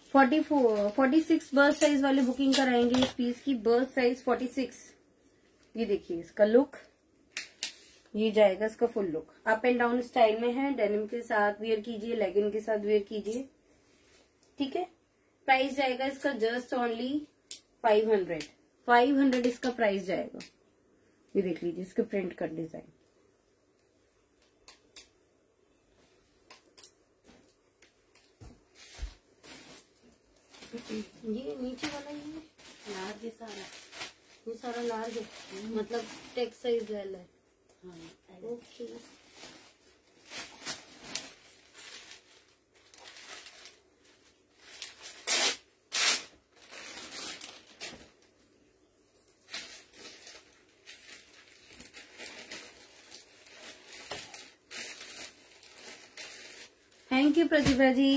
46 बर्थ साइज वाले बुकिंग कराएंगे इस पीस की, बर्थ साइज 46। ये देखिए इसका लुक, ये जाएगा इसका full look. Up and down style में है, डेनिम के साथ वेयर कीजिए, लेगिन के साथ वेयर कीजिए। ठीक है, प्राइस जाएगा इसका जस्ट ओनली 500। 500 इसका प्राइस जाएगा। ये देख लीजिए इसके प्रिंट का डिजाइन। ये नीचे वाला ये लार्ज है सारा, ये सारा लार्ज है, मतलब टेक्स साइज है। Okay thank you Pratibha ji.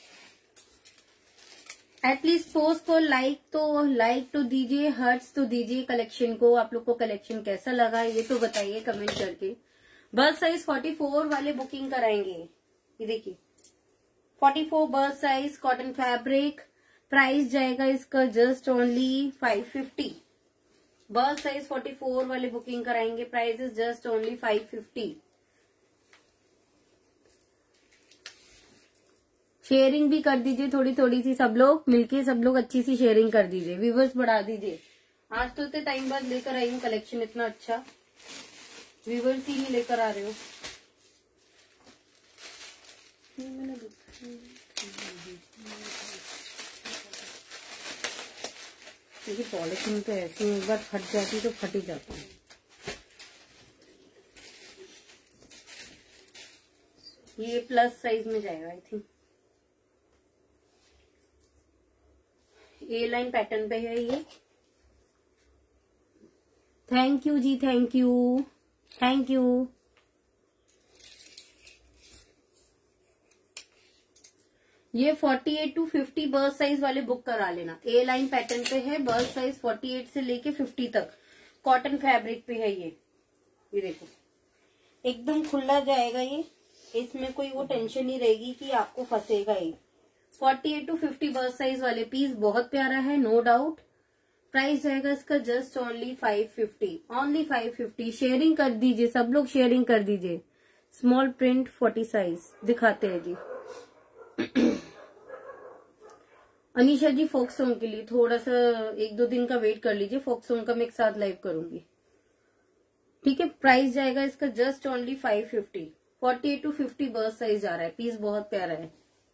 At least post को लाइक तो दीजिए, हर्ट्स तो दीजिए कलेक्शन को। आप लोग को कलेक्शन कैसा लगा ये तो बताइए कमेंट करके। बस साइज 44 वाले बुकिंग कराएंगे। ये देखिए 44 बस साइज कॉटन फैब्रिक। प्राइस जाएगा इसका जस्ट ओनली 550। बस साइज 44 वाले बुकिंग कराएंगे। Price is just only 550। Sharing भी कर दीजिए थोड़ी थोड़ी सी, सब लोग मिलके सब लोग अच्छी सी शेयरिंग कर दीजिए, व्यूवर्स बढ़ा दीजिए। आज तो इतने टाइम बाद लेकर आई हूँ कलेक्शन इतना अच्छा, व्यूवर्स ही नहीं लेकर आ रहे हो। क्योंकि पॉलिथिन तो ऐसी एक बार फट जाती तो फट ही जाती है। ये प्लस साइज में जाएगा I think. A line pattern पे है ये। Thank you ji, thank you thank you. ये 48 to 50 बर्थ साइज वाले बुक करा लेना। ए लाइन पैटर्न पे है, बर्थ साइज 48 से लेके 50 तक, कॉटन फैब्रिक पे है ये देखो एकदम खुला जाएगा ये, इसमें कोई वो टेंशन नहीं रहेगी कि आपको फंसेगा ये। 48 to 50 बर्थ साइज वाले पीस बहुत प्यारा है, नो डाउट। प्राइस जाएगा इसका जस्ट ओनली 550, ओनली 550। शेयरिंग कर दीजिए सब लोग, शेयरिंग कर दीजिए। स्मॉल प्रिंट 40 साइज दिखाते हैं जी। अनीशा जी फोक सॉन्ग के लिए थोड़ा सा 1-2 दिन का वेट कर लीजिए, फोक सॉन्ग का मैं एक साथ लाइव करूंगी, ठीक है। प्राइस जाएगा इसका just only 550। 48 to 50 bust size जा रहा है, पीस बहुत प्यारा है।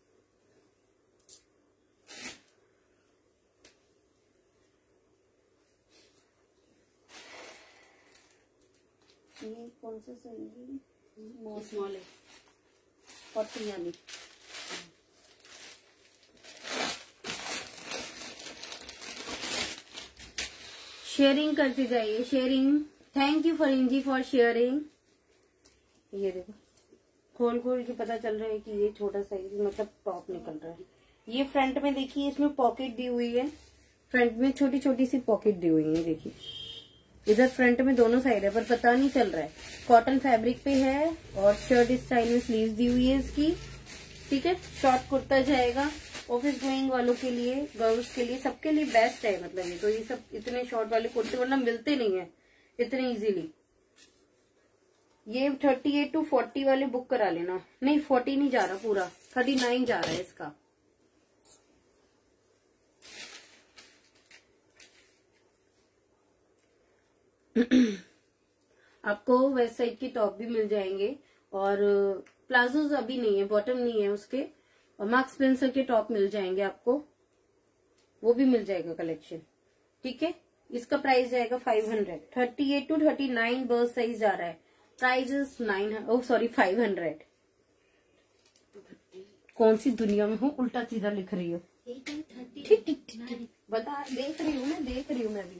ये कौन सा साइज है? स्मॉल है, 40 यानी। शेयरिंग करते जाइए, sharing. Thank you Fareen ji for sharing. ये देखो खोल खोल के पता चल रहा है कि ये छोटा साइज मतलब टॉप निकल रहा है। ये फ्रंट में देखिए इसमें पॉकेट दी हुई है, फ्रंट में छोटी छोटी सी पॉकेट दी हुई है, देखिए इधर फ्रंट में दोनों साइड है पर पता नहीं चल रहा है। कॉटन फैब्रिक पे है और शर्ट इस स्टाइल में स्लीव्स दी हुई है इसकी, ठीक है। शॉर्ट कुर्ता जाएगा, ऑफिस गोइंग वालों के लिए, गर्ल्स के लिए, सबके लिए बेस्ट है। मतलब ये तो ये सब इतने शॉर्ट वाले कुर्ते वरना मिलते नहीं है इतने इजीली। ये 38 to 40 वाले बुक करा लेना। नहीं 40 नहीं जा रहा, पूरा 39 जा रहा है इसका। आपको वेस्ट साइड की टॉप भी मिल जाएंगे और प्लाजोज अभी नहीं है, बॉटम नहीं है उसके, और मार्क्स स्पेंसर के टॉप मिल जाएंगे आपको, वो भी मिल जाएगा कलेक्शन, ठीक है। इसका प्राइस जाएगा 500। 38 to 39 बर्थ साइज जा रहा है, प्राइस इज 500। कौन सी दुनिया में हूँ, उल्टा सीधा लिख रही हो। ठीक बता, देख रही हूँ मैं अभी।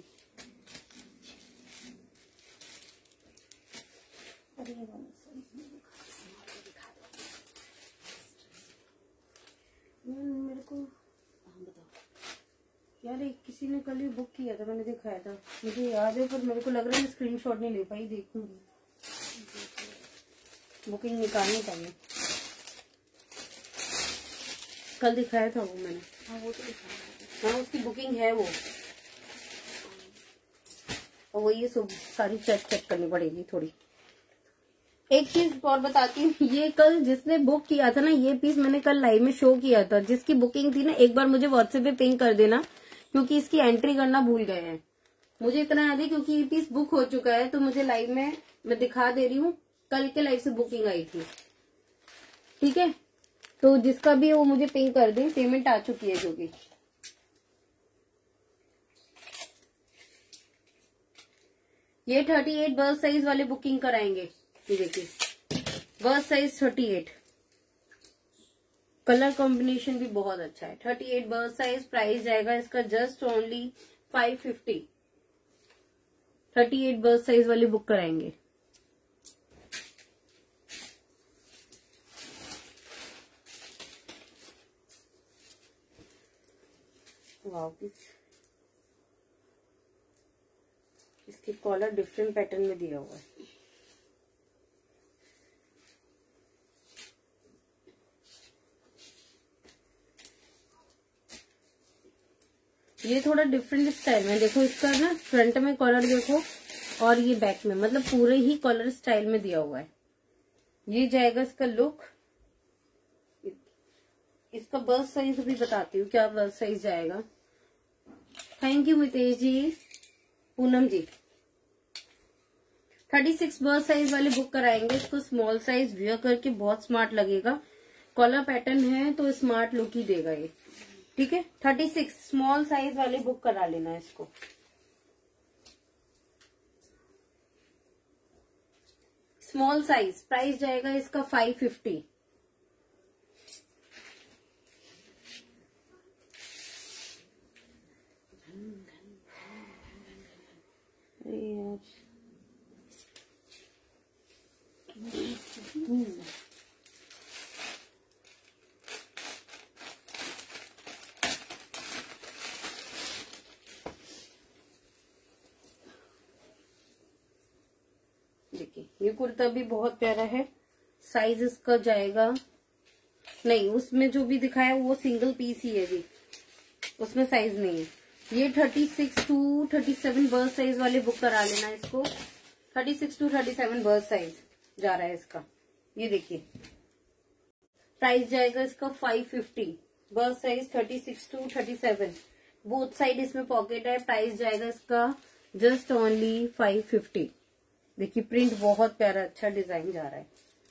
मेरे को यार एक किसी ने कल ही बुक किया था, मैंने दिखाया था, मुझे याद है पर मेरे को लग रहा है मैं स्क्रीनशॉट नहीं ले पाई, देखूंगी। बुकिंग निकालनी चाहिए, कल दिखाया था वो मैंने। हाँ वो तो दिखाया, हाँ उसकी बुकिंग है वो, और वो ये सब सारी चेक करनी पड़ेगी थोड़ी। एक चीज और बताती हूँ, ये कल जिसने बुक किया था ना, ये पीस मैंने कल लाइव में शो किया था, जिसकी बुकिंग थी ना, एक बार मुझे व्हाट्सएप पे पिंग कर देना, क्योंकि इसकी एंट्री करना भूल गए हैं। मुझे इतना याद है क्योंकि ये पीस बुक हो चुका है, तो मुझे लाइव में मैं दिखा दे रही हूँ, कल के लाइव से बुकिंग आई थी, ठीक है। तो जिसका भी वो मुझे पिंग कर दे, पेमेंट आ चुकी है क्योंकि। ये 38 बर्थ साइज वाले बुकिंग कराएंगे, ये देखिए बर्थ साइज 38, कलर कॉम्बिनेशन भी बहुत अच्छा है। 38 बर्थ साइज, प्राइस जाएगा इसका जस्ट ओनली 550। 38 बर्थ साइज वाले बुक कराएंगे। वाव पीस, इसके कॉलर डिफरेंट पैटर्न में दिया हुआ है। ये थोड़ा डिफरेंट स्टाइल में, देखो इसका ना फ्रंट में कॉलर देखो और ये बैक में, मतलब पूरे ही कॉलर स्टाइल में दिया हुआ है। ये जाएगा इसका लुक। इसका बर्स्ट साइज भी बताती हूँ, क्या बर्स्ट साइज जाएगा। Thank you Mitesh ji, Poonam ji. 36 bust size वाली बुक कराएंगे। इसको स्मॉल साइज वियर करके बहुत स्मार्ट लगेगा। कॉलर पैटर्न है तो स्मार्ट लुक ही देगा ये, ठीक है। 36 स्मॉल साइज वाली बुक करा लेना है इसको। स्मॉल साइज प्राइस जाएगा इसका 550। देखिए ये कुर्ता भी बहुत प्यारा है। साइज इसका जाएगा, नहीं उसमें जो भी दिखाया वो सिंगल पीस ही है जी, उसमें साइज नहीं है। ये 36 to 37 बर्स्ट साइज वाली बुक करा लेना इसको। 36 to 37 बर्स्ट साइज जा रहा है इसका। ये देखिए प्राइस जाएगा इसका 550। Bust size 36 to 37, both side इसमें पॉकेट है। प्राइस जाएगा इसका जस्ट ओनली 550। देखिए प्रिंट बहुत प्यारा, अच्छा डिजाइन जा रहा है।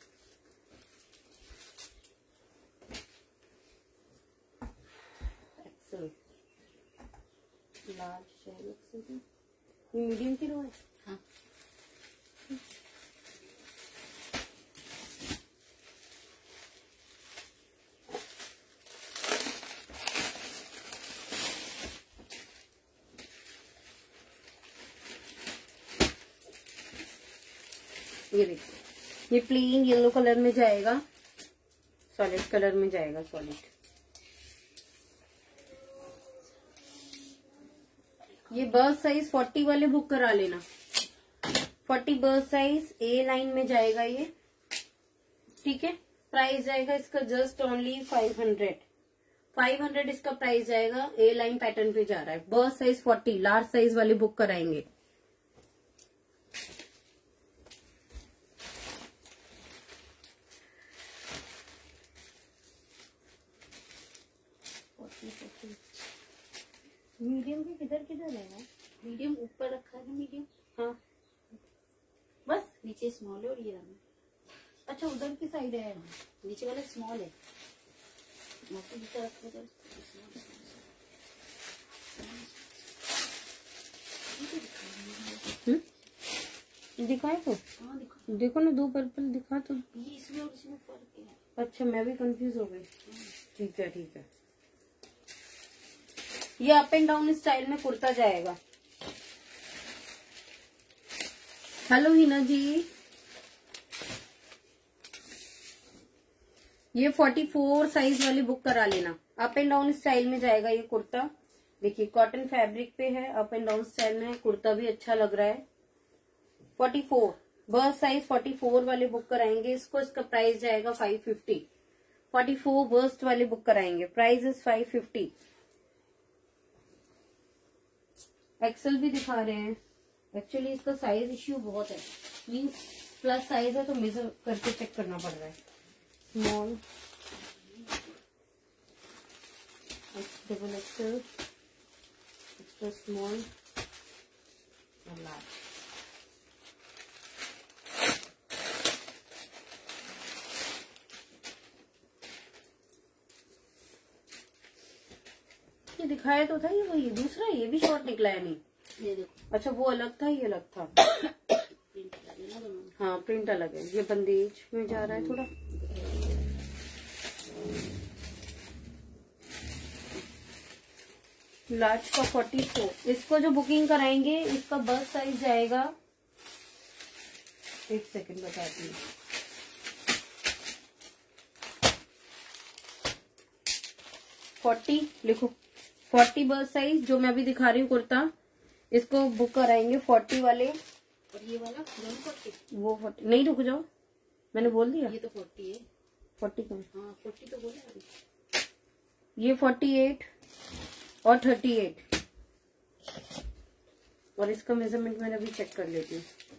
एक्सेल लार्ज है, ये मीडियम की रो है। हाँ ये देखिए, ये प्लेन येलो कलर में जाएगा, सॉलिड कलर में जाएगा, सॉलिड। ये बर्स्ट साइज 40 वाले बुक करा लेना। 40 बर्स्ट साइज ए लाइन में जाएगा ये, ठीक है। प्राइस जाएगा इसका जस्ट ओनली 500। 500 इसका प्राइस जाएगा। ए लाइन पैटर्न पे जा रहा है। बर्स्ट साइज 40 लार्ज साइज वाले बुक कराएंगे। मीडियम भी किधर किधर है ना? मीडियम ऊपर रखा है मीडियम। हाँ बस नीचे स्मॉल है और ये रहा। अच्छा उधर की साइड है, नीचे वाला स्मॉल है। दिखाए तो हाँ देखो ना, दो पर्पल दिखा तो ये इसमें और इसमें फर्क है। अच्छा मैं भी कंफ्यूज हो गई। ठीक है ठीक है। ये अप एंड डाउन स्टाइल में कुर्ता जाएगा। हेलो हिना जी, ये 44 साइज वाली बुक करा लेना। अप एंड डाउन स्टाइल में जाएगा ये कुर्ता। देखिए कॉटन फैब्रिक पे है, अप एंड डाउन स्टाइल में है, कुर्ता भी अच्छा लग रहा है। 44 बर्स्ट साइज 44 वाले बुक कराएंगे इसको। इसका प्राइस जाएगा 550। 44 बर्स्ट वाले बुक कराएंगे, प्राइस इज 550। एक्सेल भी दिखा रहे हैं। एक्चुअली इसका साइज इश्यू बहुत है, मीन्स प्लस साइज है तो मेजर करके चेक करना पड़ रहा है। Small, double XL, extra small और लार्ज। ये दिखाया तो था, ये वही दूसरा, ये भी शॉर्ट निकला है। नहीं ये देखो, अच्छा वो अलग था, ये अलग था। हाँ प्रिंट अलग है। ये बंदेज में जा रहा है थोड़ा। लार्ज का 44। इसको जो बुकिंग कराएंगे इसका बर्स्ट साइज जाएगा, एक सेकंड बताती हूँ। 40 लिखो, 40 बर्थ साइज जो मैं अभी दिखा रही हूँ कुर्ता, इसको बुक कराएंगे 40 वाले। और ये वाला दोनों 40? वो 40 नहीं, रुक जाओ, मैंने बोल दिया ये तो 40 है। 40 कौन? हाँ 40 तो बोला। ये 48 और 38, और इसका मेजरमेंट मैंने अभी चेक कर लेती हूँ।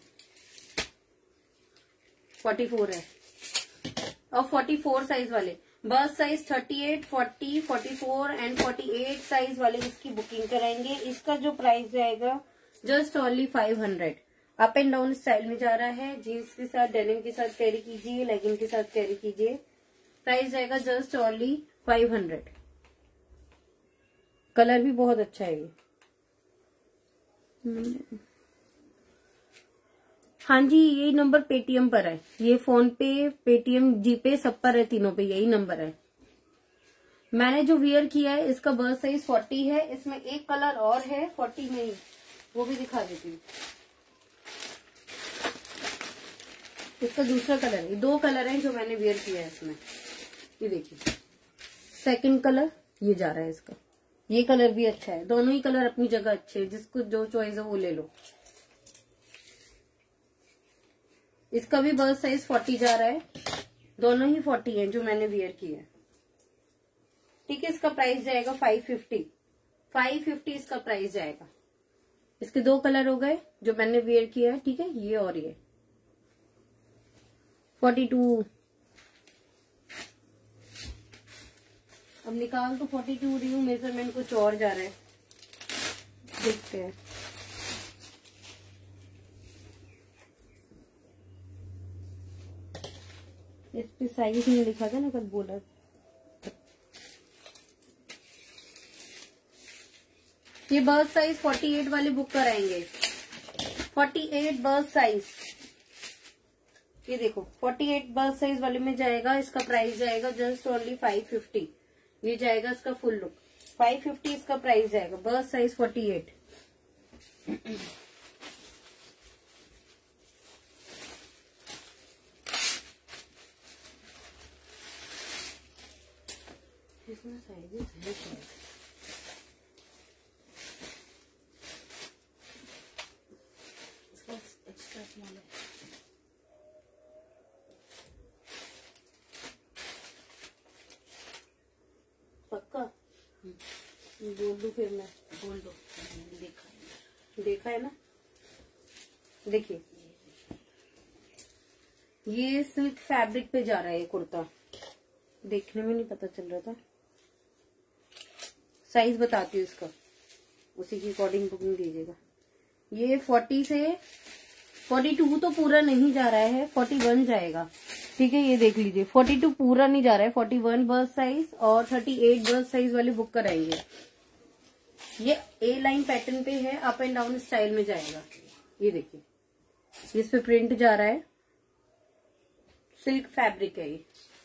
44 है। और 44 साइज वाले बर्थ साइज 38, 40, 44 एंड 48 साइज वाले इसकी बुकिंग कराएंगे। इसका जो प्राइस जाएगा just only 500। Up and down style में जा रहा है। जीन्स के साथ, डेनिम के साथ कैरी कीजिए, लेगिंग के साथ कैरी कीजिए। प्राइस जाएगा जस्ट ओनली 500। कलर भी बहुत अच्छा है ये। हाँ जी, यही नंबर पेटीएम पर है। ये फोन पे, पेटीएम, जीपे सब पर है, तीनों पे यही नंबर है। मैंने जो वियर किया है इसका बर्थ साइज 40 है। इसमें एक कलर और है 40 में ही, वो भी दिखा देती हूँ। इसका दूसरा कलर है, 2 कलर हैं जो मैंने वियर किया है इसमें। ये देखिए, सेकंड कलर ये जा रहा है इसका। ये कलर भी अच्छा है, दोनों ही कलर अपनी जगह अच्छे हैं, जिसको जो चॉइस है वो ले लो। इसका भी बर्थ साइज 40 जा रहा है, दोनों ही 40 हैं जो मैंने वियर किया है। ठीक है, इसका प्राइस जाएगा 550। 550 इसका प्राइस जाएगा। इसके 2 कलर हो गए जो मैंने वियर किया है। ठीक है, ये और ये 42। अब निकाल तो 42 रही हूँ, मेजरमेंट कुछ और जा रहा है, देखते हैं। इस पे साइज नहीं लिखा था ना, कल बोला। ये बर्थ साइज 48 वाली बुक कराएंगे। 48 बर्थ साइज, ये देखो 48 बर्थ साइज वाले में जाएगा। इसका प्राइस जाएगा जस्ट ओनली 550। ये जाएगा इसका फुल लुक, 550 इसका प्राइस जाएगा। Bust size 48। इसमें साइजेस है शायद। इसका एक्स्ट्रा स्मॉल है। पक्का? बोल दू फिर मैं? बोल दो, देखा है ना। देखिए, ये सिल्क फैब्रिक पे जा रहा है ये कुर्ता। देखने में नहीं पता चल रहा था। साइज बताती हूँ इसका, उसी के अकॉर्डिंग बुकिंग दीजिएगा। ये 40 से 42 तो पूरा नहीं जा रहा है, 41 जाएगा। ठीक है, ये देख लीजिए, 42 पूरा नहीं जा रहा है, 41 बर्थ साइज और 38 बर्थ साइज वाले बुक कराएंगे। ये ए लाइन पैटर्न पे है, अप एंड डाउन स्टाइल में जाएगा। ये देखिए, इस पे प्रिंट जा रहा है, सिल्क फैब्रिक है ये।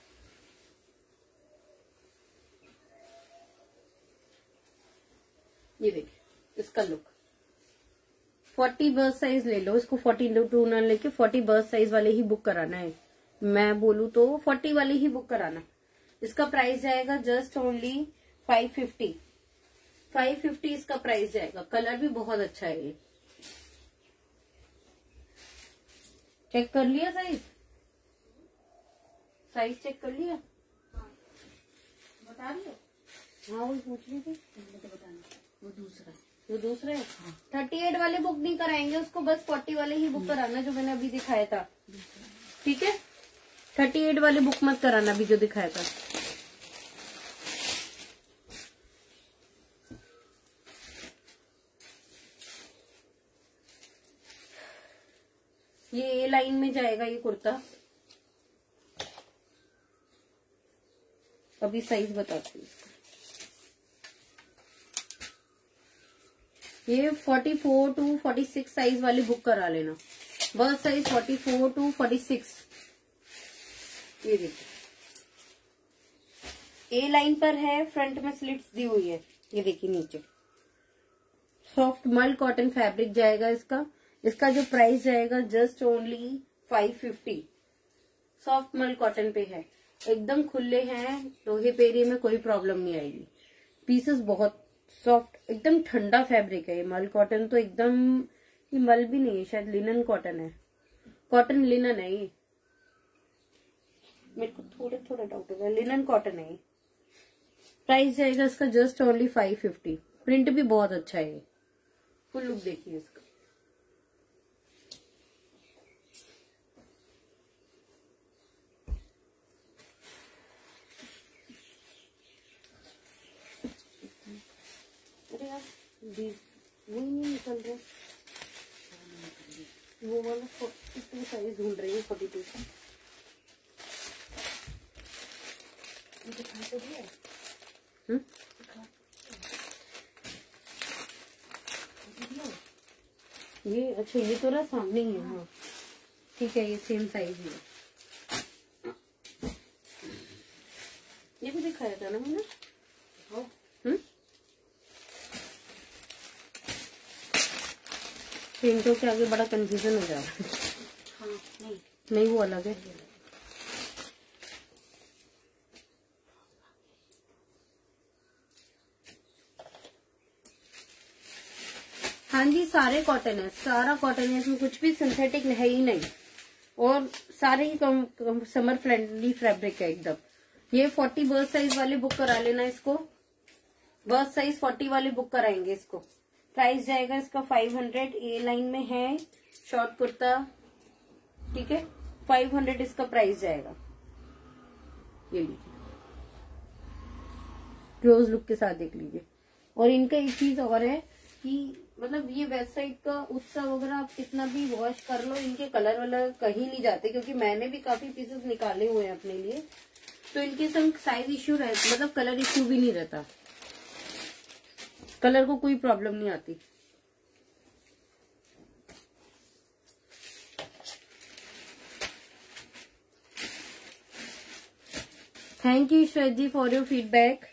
ये देखिए इसका लुक। 40 बर्थ साइज ले लो, इसको 42 ना लेके 40 बर्थ साइज वाले ही बुक कराना है। मैं बोलूँ तो 40 वाले ही बुक कराना। इसका प्राइस जाएगा जस्ट ओनली 550। 550 इसका प्राइस जाएगा। कलर भी बहुत अच्छा है ये। चेक कर लिया साइज? साइज चेक कर लिया? बता रही हो? हाँ, वही पूछ रही थी। तो बताना, वो दूसरा है। हाँ। 38 वाले बुक नहीं कराएंगे उसको, बस 40 वाले ही बुक कराना जो मैंने अभी दिखाया था। ठीक है, 38 वाले बुक मत कराना अभी जो दिखाया था। ये ए लाइन में जाएगा ये कुर्ता। अभी साइज बताती हूँ। ये 44 to 46 साइज वाली बुक करा लेना। Bust size 44 to 46। ये देखिए, ए लाइन पर है, फ्रंट में स्लिट्स दी हुई है। ये देखिए नीचे सॉफ्ट मल कॉटन फैब्रिक जाएगा इसका। इसका जो प्राइस जाएगा just only 550। Soft mul cotton पे है, एकदम खुले हैं, लोहे पे एरिया में कोई प्रॉब्लम नहीं आएगी। पीसेस बहुत सॉफ्ट एकदम ठंडा फैब्रिक है ये। मल कॉटन तो एकदम, ये मल भी नहीं है, शायद लिनन कॉटन है, कॉटन लिनन है ये। मेरे को थोड़ा डाउट हो गया, लिनन कॉटन है ये। प्राइस जाएगा इसका जस्ट ओनली 550। प्रिंट भी बहुत अच्छा है ये। फुल लुक देखिए इसका। अरे यार वो नहीं निकल रहे, वो वाला 42 साइज ढूंढ रही है, 42 का। दिखा तो दिया। ये अच्छा, ये तो ना सामने ही है। हाँ ठीक है, ये सेम साइज ही है। ये भी दिखाया था ना मैंने। प्रिंटों के आगे बड़ा कंफ्यूजन हो जा रहा है। हाँ नहीं वो अलग है। हाँ जी, सारे कॉटन है, सारा कॉटन है, इसमें कुछ भी सिंथेटिक है ही नहीं, और सारे ही समर फ्रेंडली फैब्रिक है एकदम। ये 40 बर्स्ट साइज वाले बुक करा लेना इसको, बर्स्ट साइज 40 वाले बुक कराएंगे इसको। प्राइस जाएगा इसका 500। ए लाइन में है शॉर्ट कुर्ता, ठीक है, 500 इसका प्राइस जाएगा। ये लीजिए, क्लोज लुक के साथ देख लीजिए। और इनका एक चीज और है कि मतलब ये वेबसाइट का उत्सव वगैरह आप कितना भी वॉश कर लो, इनके कलर वलर कहीं नहीं जाते, क्योंकि मैंने भी काफी पीसेस निकाले हुए हैं अपने लिए, तो इनके संग साइज इश्यू रहता, मतलब कलर इश्यू भी नहीं रहता, कलर को कोई प्रॉब्लम नहीं आती। थैंक यू श्वेत जी फॉर योर फीडबैक।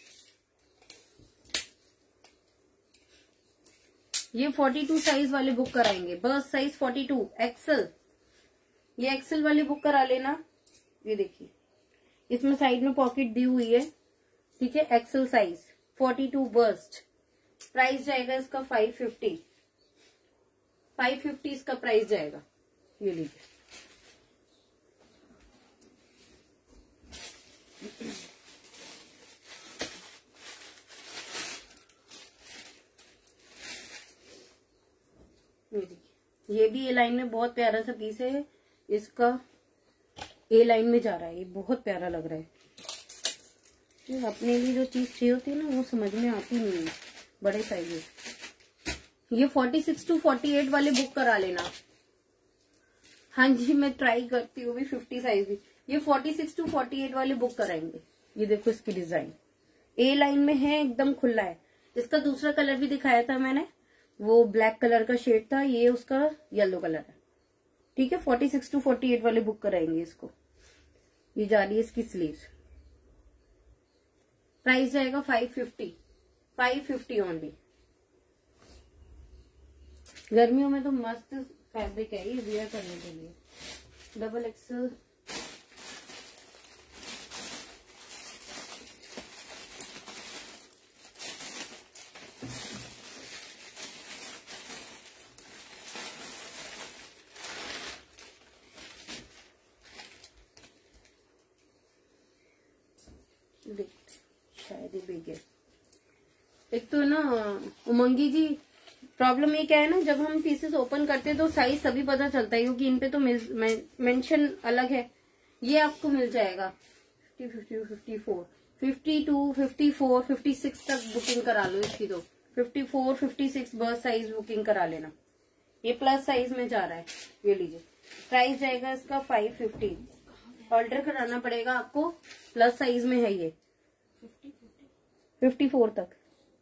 ये 42 साइज वाले बुक कराएंगे, बर्स्ट साइज 42 एक्सेल। ये एक्सेल वाली बुक करा लेना। ये देखिए, इसमें साइड में पॉकेट दी हुई है, ठीक है, एक्सेल साइज 42 बर्स्ट। प्राइस जाएगा इसका 550। 550 इसका प्राइस जाएगा। ये लीजिए, ये भी ए लाइन में बहुत प्यारा सा पीस है, इसका ए लाइन में जा रहा है, ये बहुत प्यारा लग रहा है। ये अपने लिए जो चीज चाहिए होती है ना, वो समझ में आती नहीं है, बड़े साइज। ये 46 to 48 वाले बुक करा लेना। हाँ जी, मैं ट्राई करती हूँ भी 50 साइज भी। ये 46 to 48 वाले बुक कराएंगे। ये देखो इसकी डिजाइन ए लाइन में है, एकदम खुला है। इसका दूसरा कलर भी दिखाया था मैंने, वो ब्लैक कलर का शेड था, ये उसका येलो कलर है, ठीक है। 46 to 48 वाले बुक कराएंगे इसको। ये जा रही है इसकी स्लीव्स। प्राइस जाएगा 550। 550 ओनली। गर्मियों में तो मस्त फैब्रिक है ये वियर करने के लिए। डबल एक्सल शायद ही बिग है। एक तो ना उमंगी जी, प्रॉब्लम ये क्या है ना, जब हम पीसेस ओपन करते हैं तो साइज तभी पता चलता है, क्योंकि इनपे तो मेंशन अलग है। ये आपको मिल जाएगा 50, 54, 52, 54, 56 तक बुकिंग करा लो इसकी। तो 54, 56 बर्थ साइज बुकिंग करा लेना। ये प्लस साइज में जा रहा है। ये लीजिए, प्राइस जाएगा इसका 550। ऑर्डर कराना पड़ेगा आपको, प्लस साइज में है ये 54 तक।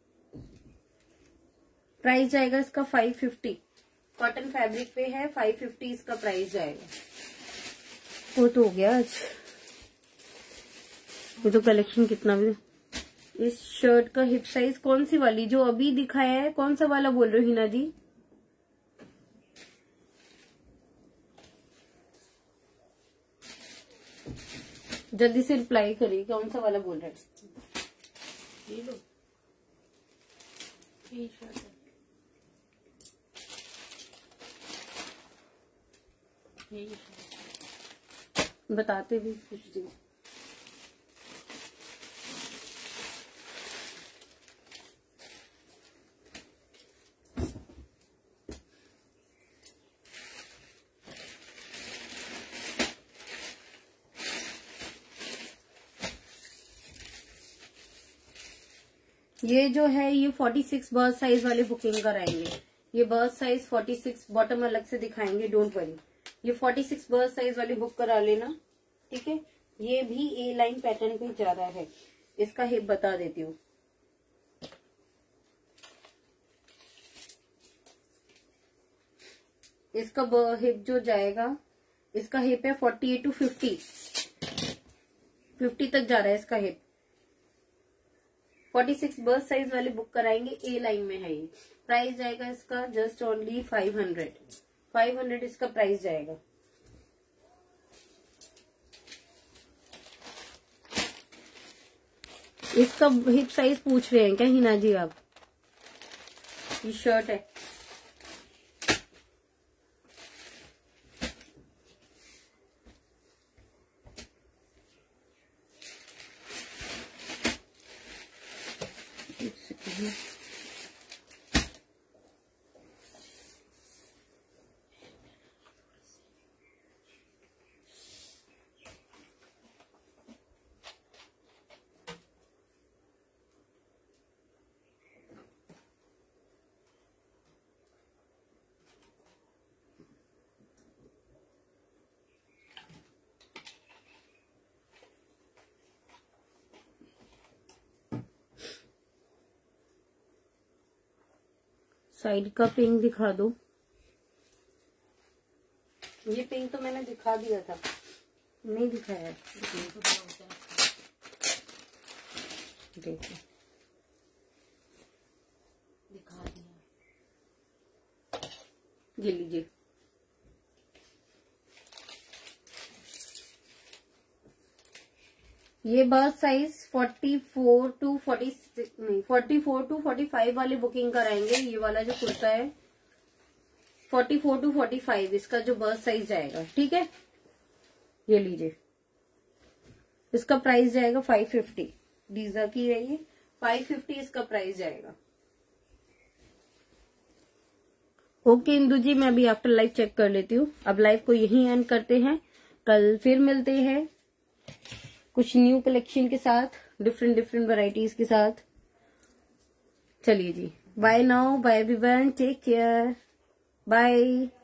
प्राइस जाएगा इसका 550। कॉटन फैब्रिक पे है, 550 इसका प्राइस जाएगा। वो तो हो गया आज। ये तो कलेक्शन कितना भी। इस शर्ट का हिप साइज कौन सी वाली जो अभी दिखाया है, कौन सा वाला बोल रहे हो हिना जी? जल्दी से रिप्लाई करिए, कौन सा वाला बोल रहे हैं? ये लो, यही शर्ट है, यही शर्ट बताते भी कुछ दिन। ये जो है ये 46 बर्थ साइज वाले बुकिंग कराएंगे। ये बर्थ साइज 46, बॉटम अलग से दिखाएंगे, डोंट वरी। ये 46 बर्थ साइज वाली बुक करा लेना, ठीक है। ये भी ए लाइन पैटर्न पे जा रहा है। इसका हिप बता देती हूँ। इसका हिप जो जाएगा, इसका हिप है 48 to 50 तक जा रहा है इसका हिप। 46 बर्थ साइज वाली बुक कराएंगे, ए लाइन में है ये। प्राइस जाएगा इसका जस्ट ओनली 500 इसका प्राइस जाएगा। इसका हिप साइज पूछ रहे हैं क्या हिना जी आप? ये शर्ट है, साइड का पिंक दिखा दो। ये पिंक तो मैंने दिखा दिया था, नहीं दिखाया। देखो दिखा दिया, ये लीजिए। ये बर्थ साइज 44 to 45 वाली बुकिंग कराएंगे। ये वाला जो कुर्ता है 44 to 45 इसका जो बर्थ साइज जाएगा, ठीक है। ये लीजिए, इसका प्राइस जाएगा 550। डीजा की है ये, 550 इसका प्राइस जाएगा। ओके इंदु जी, मैं अभी आफ्टर लाइव चेक कर लेती हूँ। अब लाइव को यहीं एंड करते हैं, कल फिर मिलते हैं कुछ न्यू कलेक्शन के साथ, डिफरेंट वैरायटीज के साथ। चलिए जी, bye now, bye everyone, take care, bye.